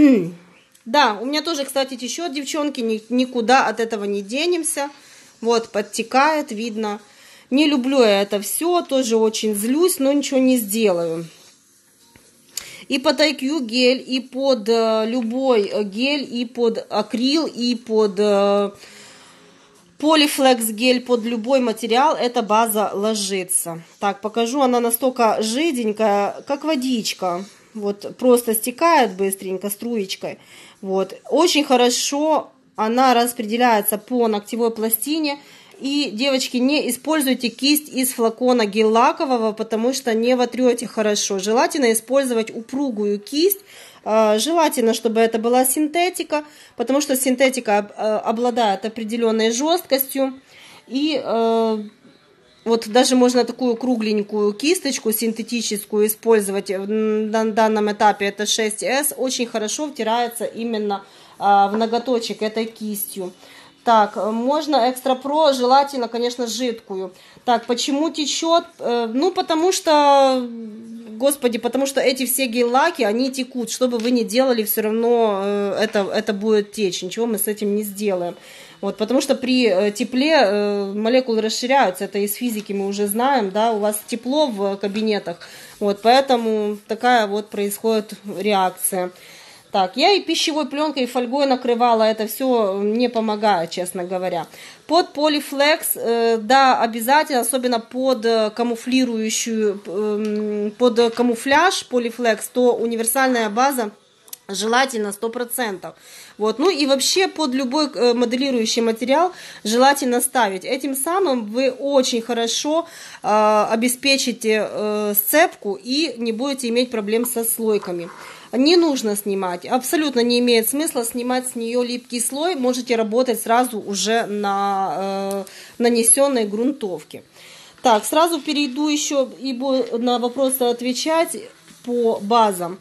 Да, у меня тоже, кстати, течет, девчонки, никуда от этого не денемся. Вот, подтекает, видно. Не люблю я это все, тоже очень злюсь, но ничего не сделаю. И под ай кью гель, и под э, любой гель, и под акрил, и под э, полифлекс гель, под любой материал эта база ложится. Так, покажу, она настолько жиденькая, как водичка. Вот, просто стекает быстренько струечкой. Вот, очень хорошо она распределяется по ногтевой пластине. И, девочки, не используйте кисть из флакона гель-лакового, потому что не вотрете хорошо. Желательно использовать упругую кисть. Желательно, чтобы это была синтетика, потому что синтетика обладает определенной жесткостью. И вот даже можно такую кругленькую кисточку синтетическую использовать. На данном этапе это шесть эс. Очень хорошо втирается именно в ноготочек этой кистью. Так, можно Экстра Про, желательно, конечно, жидкую. Так, почему течет? Ну, потому что, господи, потому что эти все гель-лаки, они текут. Что бы вы ни делали, все равно это, это будет течь. Ничего мы с этим не сделаем. Вот, потому что при тепле молекулы расширяются. Это из физики мы уже знаем, да, у вас тепло в кабинетах. Вот, поэтому такая вот происходит реакция. Так, я и пищевой пленкой, и фольгой накрывала, это все не помогает, честно говоря. Под полифлекс, э, да, обязательно, особенно под камуфлирующую, э, под камуфляж полифлекс, то универсальная база желательно сто процентов. Вот. Ну и вообще под любой э, моделирующий материал желательно ставить. Этим самым вы очень хорошо э, обеспечите э, сцепку и не будете иметь проблем со слойками. Не нужно снимать, абсолютно не имеет смысла снимать с нее липкий слой, можете работать сразу уже на э, нанесенной грунтовке. Так, сразу перейду еще и на вопросы отвечать по базам.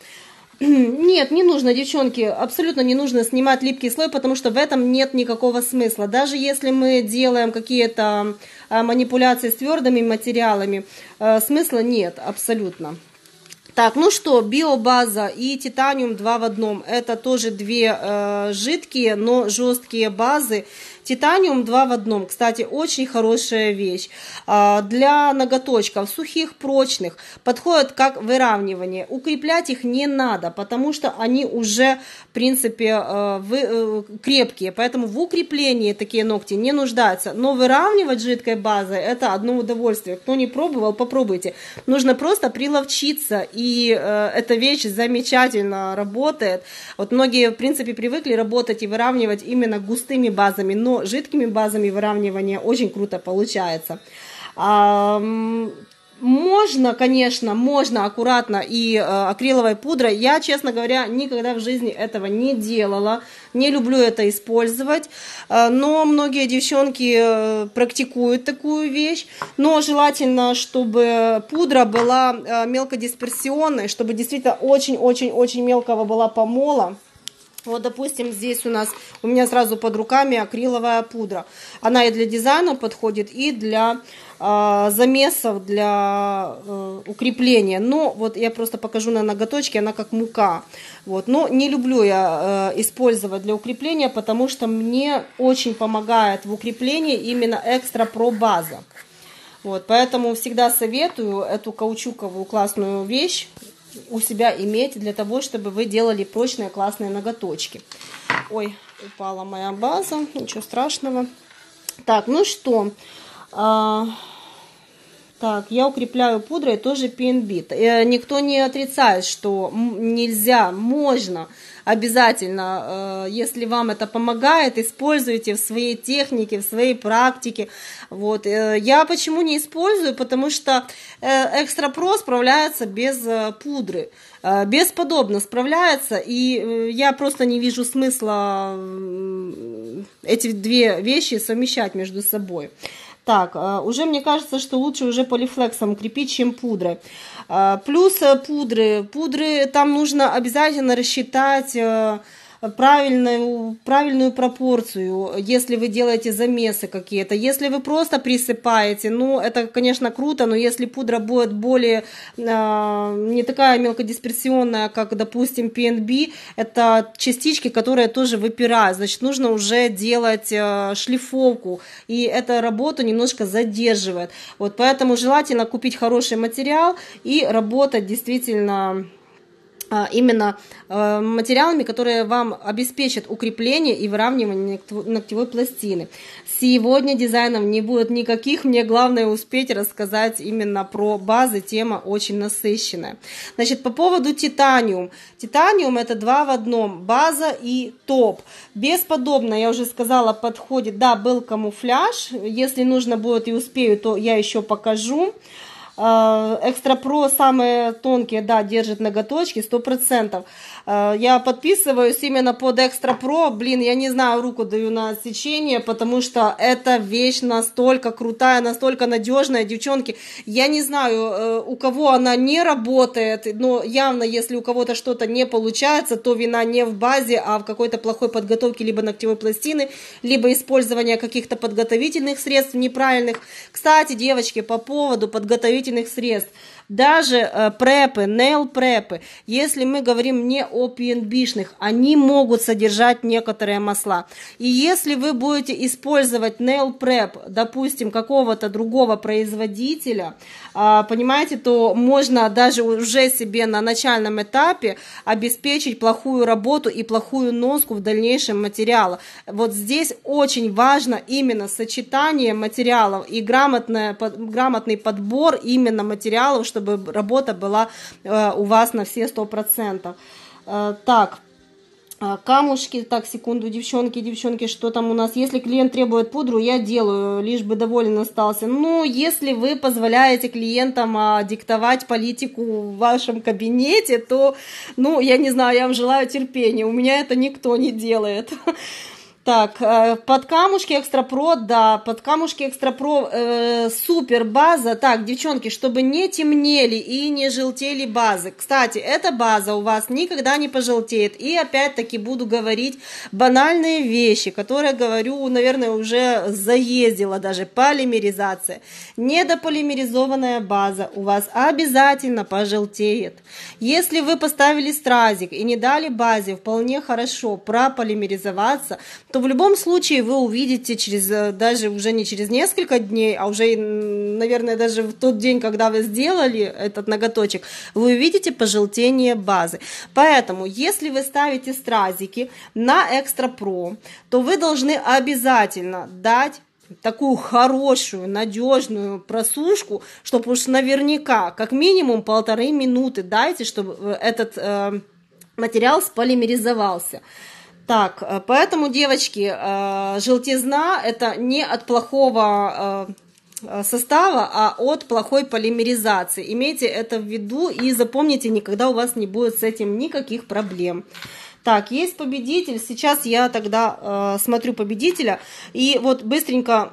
Нет, не нужно, девчонки, абсолютно не нужно снимать липкий слой, потому что в этом нет никакого смысла. Даже если мы делаем какие-то манипуляции с твердыми материалами, э, смысла нет абсолютно. Так, ну что, биобаза и титаниум два в одном. Это тоже две э, жидкие, но жесткие базы. Титаниум два в одном, кстати, очень хорошая вещь. А, для ноготочков сухих, прочных, подходит как выравнивание. Укреплять их не надо, потому что они уже, в принципе, э, вы, э, крепкие. Поэтому в укреплении такие ногти не нуждаются. Но выравнивать жидкой базой – это одно удовольствие. Кто не пробовал, попробуйте. Нужно просто приловчиться, и э, эта вещь замечательно работает. Вот многие, в принципе, привыкли работать и выравнивать именно густыми базами, но жидкими базами выравнивания очень круто получается. А, можно, конечно, можно аккуратно и а, акриловой пудрой. Я, честно говоря, никогда в жизни этого не делала. Не люблю это использовать. А, но многие девчонки а, практикуют такую вещь. Но желательно, чтобы пудра была а, мелкодисперсионной, чтобы действительно очень-очень-очень мелкого была помола. Вот, допустим, здесь у нас, у меня сразу под руками акриловая пудра. Она и для дизайна подходит, и для э, замесов, для э, укрепления. Но вот я просто покажу на ноготочке, она как мука. Вот. Но не люблю я э, использовать для укрепления, потому что мне очень помогает в укреплении именно Экстра Про база. Вот, поэтому всегда советую эту каучуковую классную вещь у себя иметь для того, чтобы вы делали прочные классные ноготочки. Ой, упала моя база, ничего страшного. Так, ну что, а, так, я укрепляю пудрой тоже пи эн би. Никто не отрицает, что нельзя, можно, обязательно, если вам это помогает, используйте в своей технике, в своей практике. Вот. Я почему не использую? Потому что Экстра Про справляется без пудры, бесподобно справляется, и я просто не вижу смысла эти две вещи совмещать между собой. Так, уже мне кажется, что лучше уже полифлексом крепить, чем пудрой. Плюс пудры. Пудры там нужно обязательно рассчитать правильную, правильную пропорцию, если вы делаете замесы какие-то. Если вы просто присыпаете, ну, это, конечно, круто, но если пудра будет более, э, не такая мелкодисперсионная, как, допустим, пи эн би, это частички, которые тоже выпирают, значит, нужно уже делать э, шлифовку, и эта работа немножко задерживает. Вот, поэтому желательно купить хороший материал и работать действительно именно материалами, которые вам обеспечат укрепление и выравнивание ногтевой пластины. Сегодня дизайнов не будет никаких, мне главное успеть рассказать именно про базы, тема очень насыщенная. Значит, по поводу титаниум. Титаниум это два в одном, база и топ. Бесподобно, я уже сказала, подходит, да, был камуфляж, если нужно будет и успею, то я еще покажу. Экстра Про самые тонкие, да, держит ноготочки сто процентов. Я подписываюсь именно под Экстра Про. Блин, я не знаю, руку даю на отсечение, потому что эта вещь настолько крутая, настолько надежная, девчонки. Я не знаю, у кого она не работает, но явно, если у кого-то что-то не получается, то вина не в базе, а в какой-то плохой подготовке либо ногтевой пластины, либо использования каких-то подготовительных средств неправильных. Кстати, девочки, по поводу подготовительных средств, даже э, препы, нейл препы, если мы говорим не о пи эн би-шных, они могут содержать некоторые масла. И если вы будете использовать нейл преп, допустим, какого-то другого производителя, э, понимаете, то можно даже уже себе на начальном этапе обеспечить плохую работу и плохую носку в дальнейшем материала. Вот здесь очень важно именно сочетание материалов и грамотное, под, грамотный подбор именно материалов, чтобы работа была э, у вас на все сто процентов. Э, так, э, камушки, так, секунду, девчонки, девчонки, что там у нас? Если клиент требует пудру, я делаю, лишь бы доволен остался. Ну, если вы позволяете клиентам э, диктовать политику в вашем кабинете, то, ну, я не знаю, я вам желаю терпения, у меня это никто не делает. Так, под камушки Экстра Про, да, под камушки Экстра Про э, супер база. Так, девчонки, чтобы не темнели и не желтели базы. Кстати, эта база у вас никогда не пожелтеет. И опять-таки буду говорить банальные вещи, которые, говорю, наверное, уже заездила даже. Полимеризация. Недополимеризованная база у вас обязательно пожелтеет. Если вы поставили стразик и не дали базе вполне хорошо прополимеризоваться, то в любом случае вы увидите через, даже уже не через несколько дней, а уже, наверное, даже в тот день, когда вы сделали этот ноготочек, вы увидите пожелтение базы. Поэтому, если вы ставите стразики на Экстра Про, то вы должны обязательно дать такую хорошую, надежную просушку, чтобы уж наверняка, как минимум полторы минуты дайте, чтобы этот э, материал сполимеризовался. Так, поэтому, девочки, желтизна это не от плохого состава, а от плохой полимеризации. Имейте это в виду и запомните, никогда у вас не будет с этим никаких проблем. Так, есть победитель. Сейчас я тогда смотрю победителя. И вот быстренько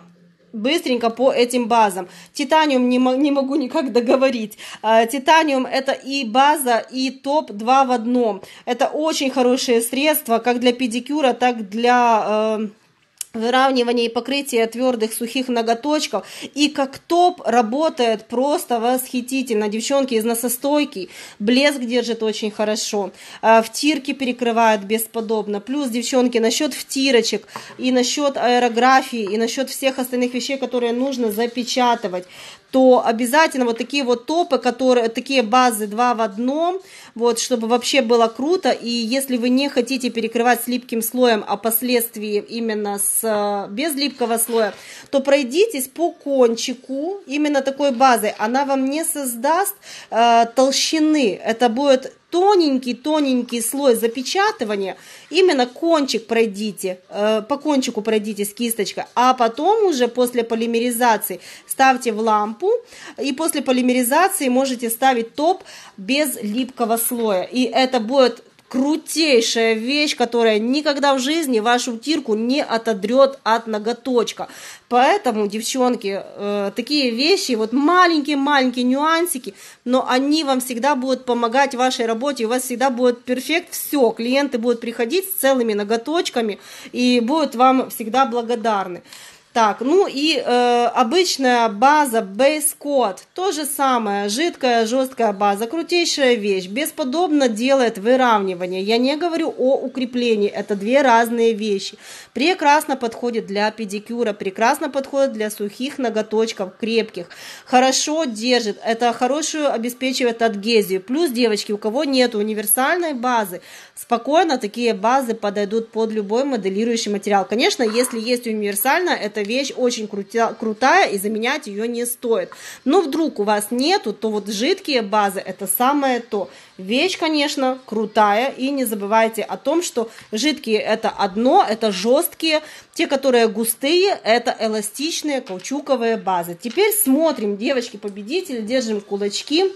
быстренько по этим базам. Титаниум не, не могу никак договорить. Титаниум это и база, и топ два в одном. Это очень хорошее средство, как для педикюра, так для э, выравнивания и покрытия твердых сухих ноготочков. И как топ работает просто восхитительно. Девчонки, износостойкий, блеск держит очень хорошо. Втирки перекрывает бесподобно. Плюс, девчонки, насчет втирочек и насчет аэрографии, и насчет всех остальных вещей, которые нужно запечатывать, то обязательно вот такие вот топы, которые, такие базы два в одном, вот, чтобы вообще было круто. И если вы не хотите перекрывать с липким слоем, а впоследствии именно с, без липкого слоя, то пройдитесь по кончику именно такой базой. Она вам не создаст э, толщины, это будет тоненький-тоненький слой запечатывания, именно кончик пройдите, э, по кончику пройдитесь кисточкой, а потом уже после полимеризации ставьте в лампу, и после полимеризации можете ставить топ без липкого слоя, и это будет крутейшая вещь, которая никогда в жизни вашу утирку не отодрет от ноготочка. Поэтому, девчонки, э, такие вещи, вот маленькие-маленькие нюансики, но они вам всегда будут помогать в вашей работе, у вас всегда будет перфект все, клиенты будут приходить с целыми ноготочками и будут вам всегда благодарны. Так, ну и э, обычная база Base Coat, то же самое, жидкая, жесткая база, крутейшая вещь, бесподобно делает выравнивание. Я не говорю о укреплении, это две разные вещи. Прекрасно подходит для педикюра, прекрасно подходит для сухих ноготочков, крепких, хорошо держит, это хорошую обеспечивает адгезию. Плюс, девочки, у кого нет универсальной базы, спокойно такие базы подойдут под любой моделирующий материал. Конечно, если есть универсальная, это вещь очень крутя, крутая, и заменять ее не стоит. Но вдруг у вас нету, то вот жидкие базы это самое то. Вещь, конечно, крутая, и не забывайте о том, что жидкие это одно, это жесткие, те, которые густые, это эластичные каучуковые базы. Теперь смотрим, девочки-победители, держим кулачки.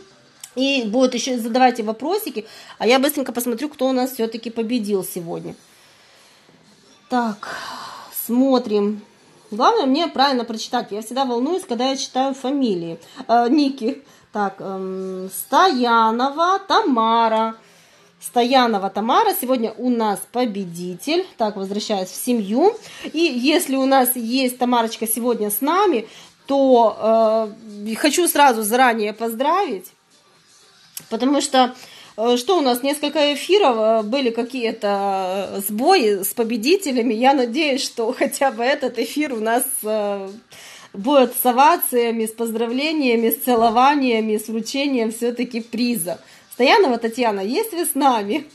И будут еще задавайте вопросики, а я быстренько посмотрю, кто у нас все-таки победил сегодня. Так, смотрим. Главное мне правильно прочитать. Я всегда волнуюсь, когда я читаю фамилии. Э, ники. Так, эм, Стоянова Тамара. Стоянова Тамара сегодня у нас победитель. Так, возвращаюсь в семью. И если у нас есть Тамарочка сегодня с нами, то э, хочу сразу заранее поздравить. Потому что, что у нас, несколько эфиров, были какие-то сбои с победителями. Я надеюсь, что хотя бы этот эфир у нас будет с овациями, с поздравлениями, с целованиями, с вручением все-таки приза. Стоянова Татьяна, есть вы с нами?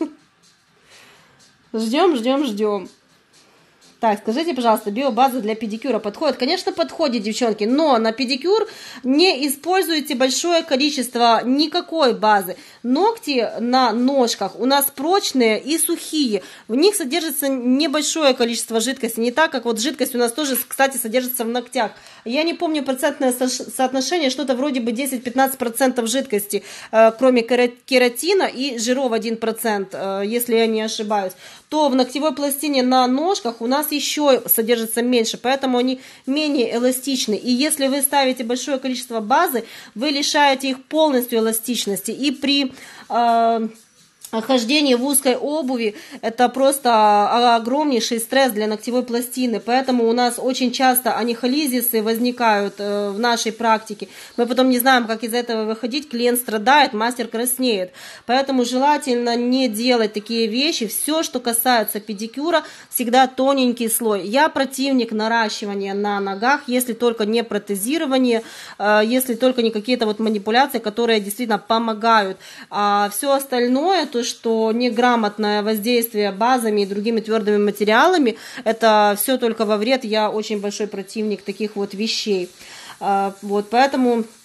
Ждем, ждем, ждем. Так, скажите, пожалуйста, биобаза для педикюра подходит? Конечно, подходит, девчонки, но на педикюр не используйте большое количество никакой базы. Ногти на ножках у нас прочные и сухие. В них содержится небольшое количество жидкости. Не так, как вот жидкость у нас тоже, кстати, содержится в ногтях. Я не помню процентное соотношение, что-то вроде бы десять-пятнадцать процентов жидкости, кроме кератина и жиров один процент, если я не ошибаюсь. То в ногтевой пластине на ножках у нас еще содержится меньше, поэтому они менее эластичны. И если вы ставите большое количество базы, вы лишаете их полностью эластичности. И при э, хождении в узкой обуви это просто огромнейший стресс для ногтевой пластины. Поэтому у нас очень часто анихолизисы возникают э, в нашей практике. Мы потом не знаем, как из этого выходить. Клиент страдает, мастер краснеет. Поэтому желательно не делать такие вещи. Все, что касается педикюра, всегда тоненький слой. Я противник наращивания на ногах, если только не протезирование, э, если только не какие-то вот манипуляции, которые действительно помогают. А все остальное, то, что неграмотное воздействие базами и другими твердыми материалами, это все только во вред. Я очень большой противник таких вот вещей. Вот, поэтому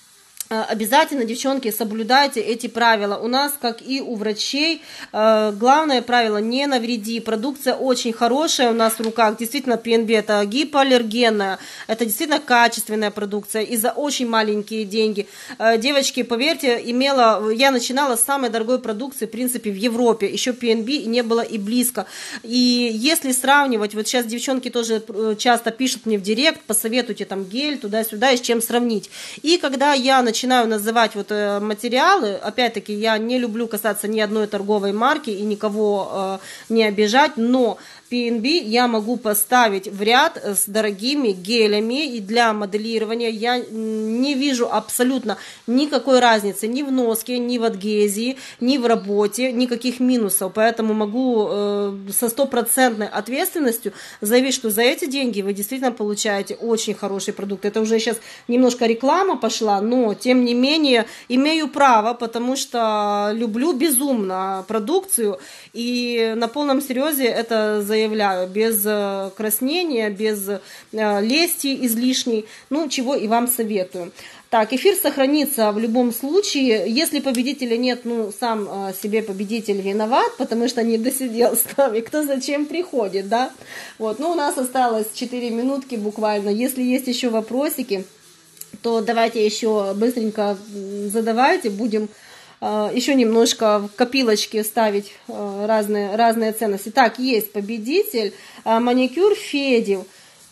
обязательно, девчонки, соблюдайте эти правила. У нас, как и у врачей, главное правило: не навреди. Продукция очень хорошая у нас в руках. Действительно, пи эн би это гипоаллергенная, это действительно качественная продукция и за очень маленькие деньги. Девочки, поверьте, имела, я начинала с самой дорогой продукции, в принципе, в Европе. Еще пи эн би не было и близко. И если сравнивать, вот сейчас девчонки тоже часто пишут мне в директ, посоветуйте там гель туда-сюда и с чем сравнить. И когда я начинаю начинаю называть вот материалы, опять-таки я не люблю касаться ни одной торговой марки и никого э, не обижать, но пи эн би я могу поставить в ряд с дорогими гелями, и для моделирования я не вижу абсолютно никакой разницы ни в носке, ни в адгезии, ни в работе, никаких минусов, поэтому могу э, со стопроцентной ответственностью заявить, что за эти деньги вы действительно получаете очень хороший продукт. Это уже сейчас немножко реклама пошла, но тем не менее имею право, потому что люблю безумно продукцию и на полном серьезе это заявляю. Заявляю, без краснения, без лести излишней, ну, чего и вам советую. Так, эфир сохранится в любом случае. Если победителя нет, ну, сам себе победитель виноват, потому что не досидел с нами. Кто зачем приходит, да? Вот, ну, у нас осталось четыре минутки буквально. Если есть еще вопросики, то давайте еще быстренько задавайте, будем еще немножко в копилочки ставить разные, разные ценности. Так, есть победитель. Маникюр Федев.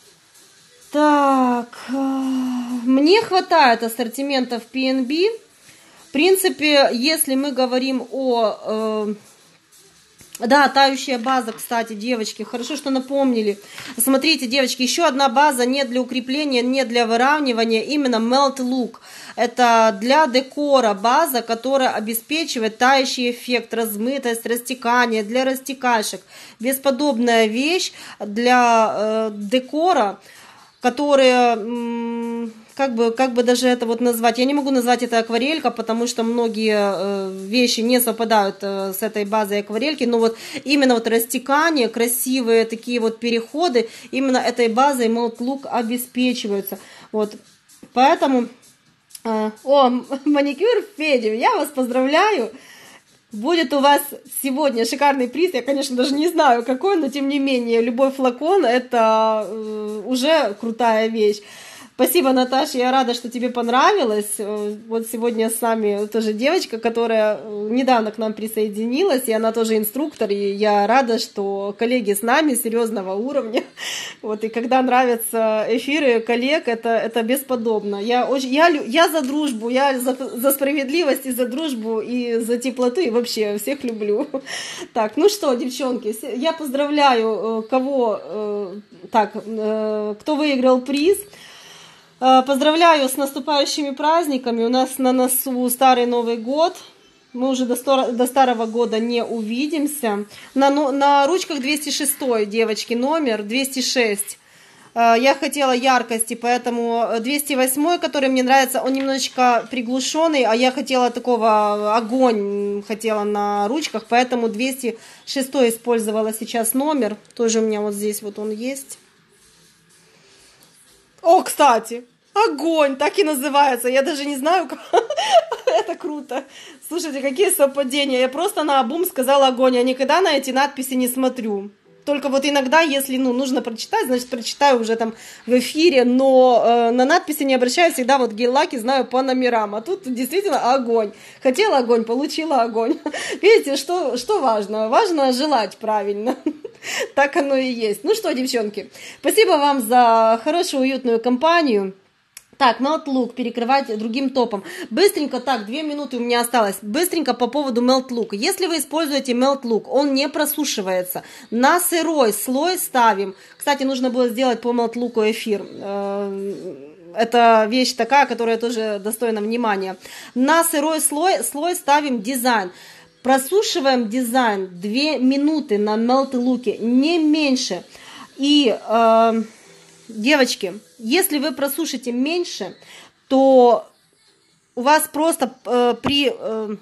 Так, мне хватает ассортиментов пи эн би. В принципе, если мы говорим о... Да, тающая база, кстати, девочки, хорошо, что напомнили. Смотрите, девочки, еще одна база не для укрепления, не для выравнивания, именно Melt Look. Это для декора база, которая обеспечивает тающий эффект, размытость, растекание, для растекашек. Бесподобная вещь для э, декора, которая... М- Как бы, как бы даже это вот назвать, я не могу назвать это акварелька, потому что многие э, вещи не совпадают э, с этой базой акварельки, но вот именно вот растекание, красивые такие вот переходы, именно этой базой Melt Look обеспечиваются, вот, поэтому, э, о, маникюр Федя, я вас поздравляю, будет у вас сегодня шикарный приз, я, конечно, даже не знаю какой, но тем не менее, любой флакон это э, уже крутая вещь. Спасибо, Наташа, я рада, что тебе понравилось. Вот сегодня с нами тоже девочка, которая недавно к нам присоединилась, и она тоже инструктор, и я рада, что коллеги с нами серьезного уровня. Вот, и когда нравятся эфиры коллег, это, это бесподобно. Я, очень, я, я за дружбу, я за, за справедливость и за дружбу, и за теплоту, и вообще всех люблю. Так, ну что, девчонки, я поздравляю, кого, так, кто выиграл приз. Поздравляю с наступающими праздниками. У нас на носу Старый Новый год. Мы уже до, стар... до Старого года не увидимся. На, на ручках двести шесть, девочки, номер двести шесть. Я хотела яркости, поэтому двести восемь, который мне нравится, он немножечко приглушенный, а я хотела такого огонь, хотела на ручках, поэтому двести шесть использовала сейчас номер. Тоже у меня вот здесь вот он есть. О, кстати, огонь, так и называется. Я даже не знаю, как... Это круто. Слушайте, какие совпадения. Я просто наобум сказала огонь. Я никогда на эти надписи не смотрю. Только вот иногда, если ну, нужно прочитать, значит, прочитаю уже там в эфире, но э, на надписи не обращаюсь, всегда вот гель-лаки знаю по номерам, а тут действительно огонь. Хотела огонь, получила огонь. Видите, что, что важно? Важно желать правильно. Так оно и есть. Ну что, девчонки, спасибо вам за хорошую, уютную компанию. Так, Melt Look перекрывать другим топом. Быстренько, так, две минуты у меня осталось. Быстренько по поводу Melt Look. Если вы используете Melt Look, он не просушивается. На сырой слой ставим. Кстати, нужно было сделать по Melt Look эфир. Это вещь такая, которая тоже достойна внимания. На сырой слой, слой ставим дизайн. Просушиваем дизайн две минуты на Melt Look, не меньше. И... Э, девочки, если вы просушите меньше, то у вас просто э, при э,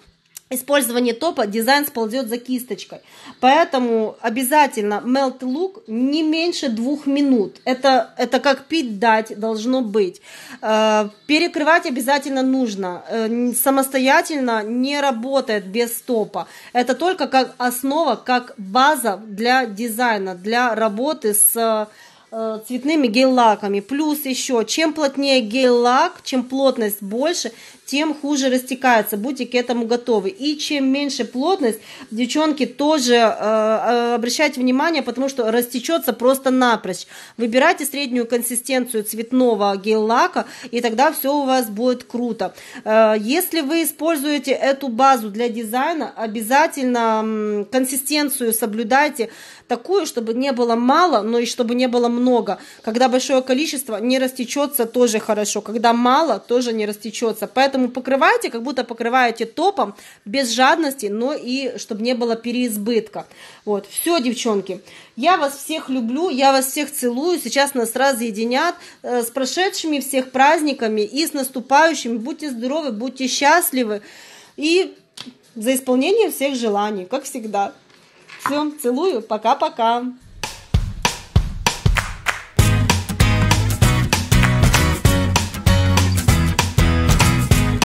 использование топа дизайн сползет за кисточкой. Поэтому обязательно melt look не меньше двух минут. Это, это как пить дать должно быть. Перекрывать обязательно нужно. Самостоятельно не работает без топа. Это только как основа, как база для дизайна, для работы с цветными гель-лаками. Плюс еще, чем плотнее гель-лак, чем плотность больше, тем хуже растекается. Будьте к этому готовы. И чем меньше плотность, девчонки, тоже э, обращайте внимание, потому что растечется просто напрочь. Выбирайте среднюю консистенцию цветного гель-лака, и тогда все у вас будет круто. Э, если вы используете эту базу для дизайна, обязательно м, консистенцию соблюдайте такую, чтобы не было мало, но и чтобы не было много. Когда большое количество, не растечется тоже хорошо. Когда мало, тоже не растечется. Поэтому покрывайте, как будто покрываете топом, без жадности, но и чтобы не было переизбытка. Вот, все, девчонки. Я вас всех люблю, я вас всех целую. Сейчас нас разъединят э, с прошедшими всех праздниками и с наступающими. Будьте здоровы, будьте счастливы. И за исполнение всех желаний, как всегда. Все, целую, пока-пока.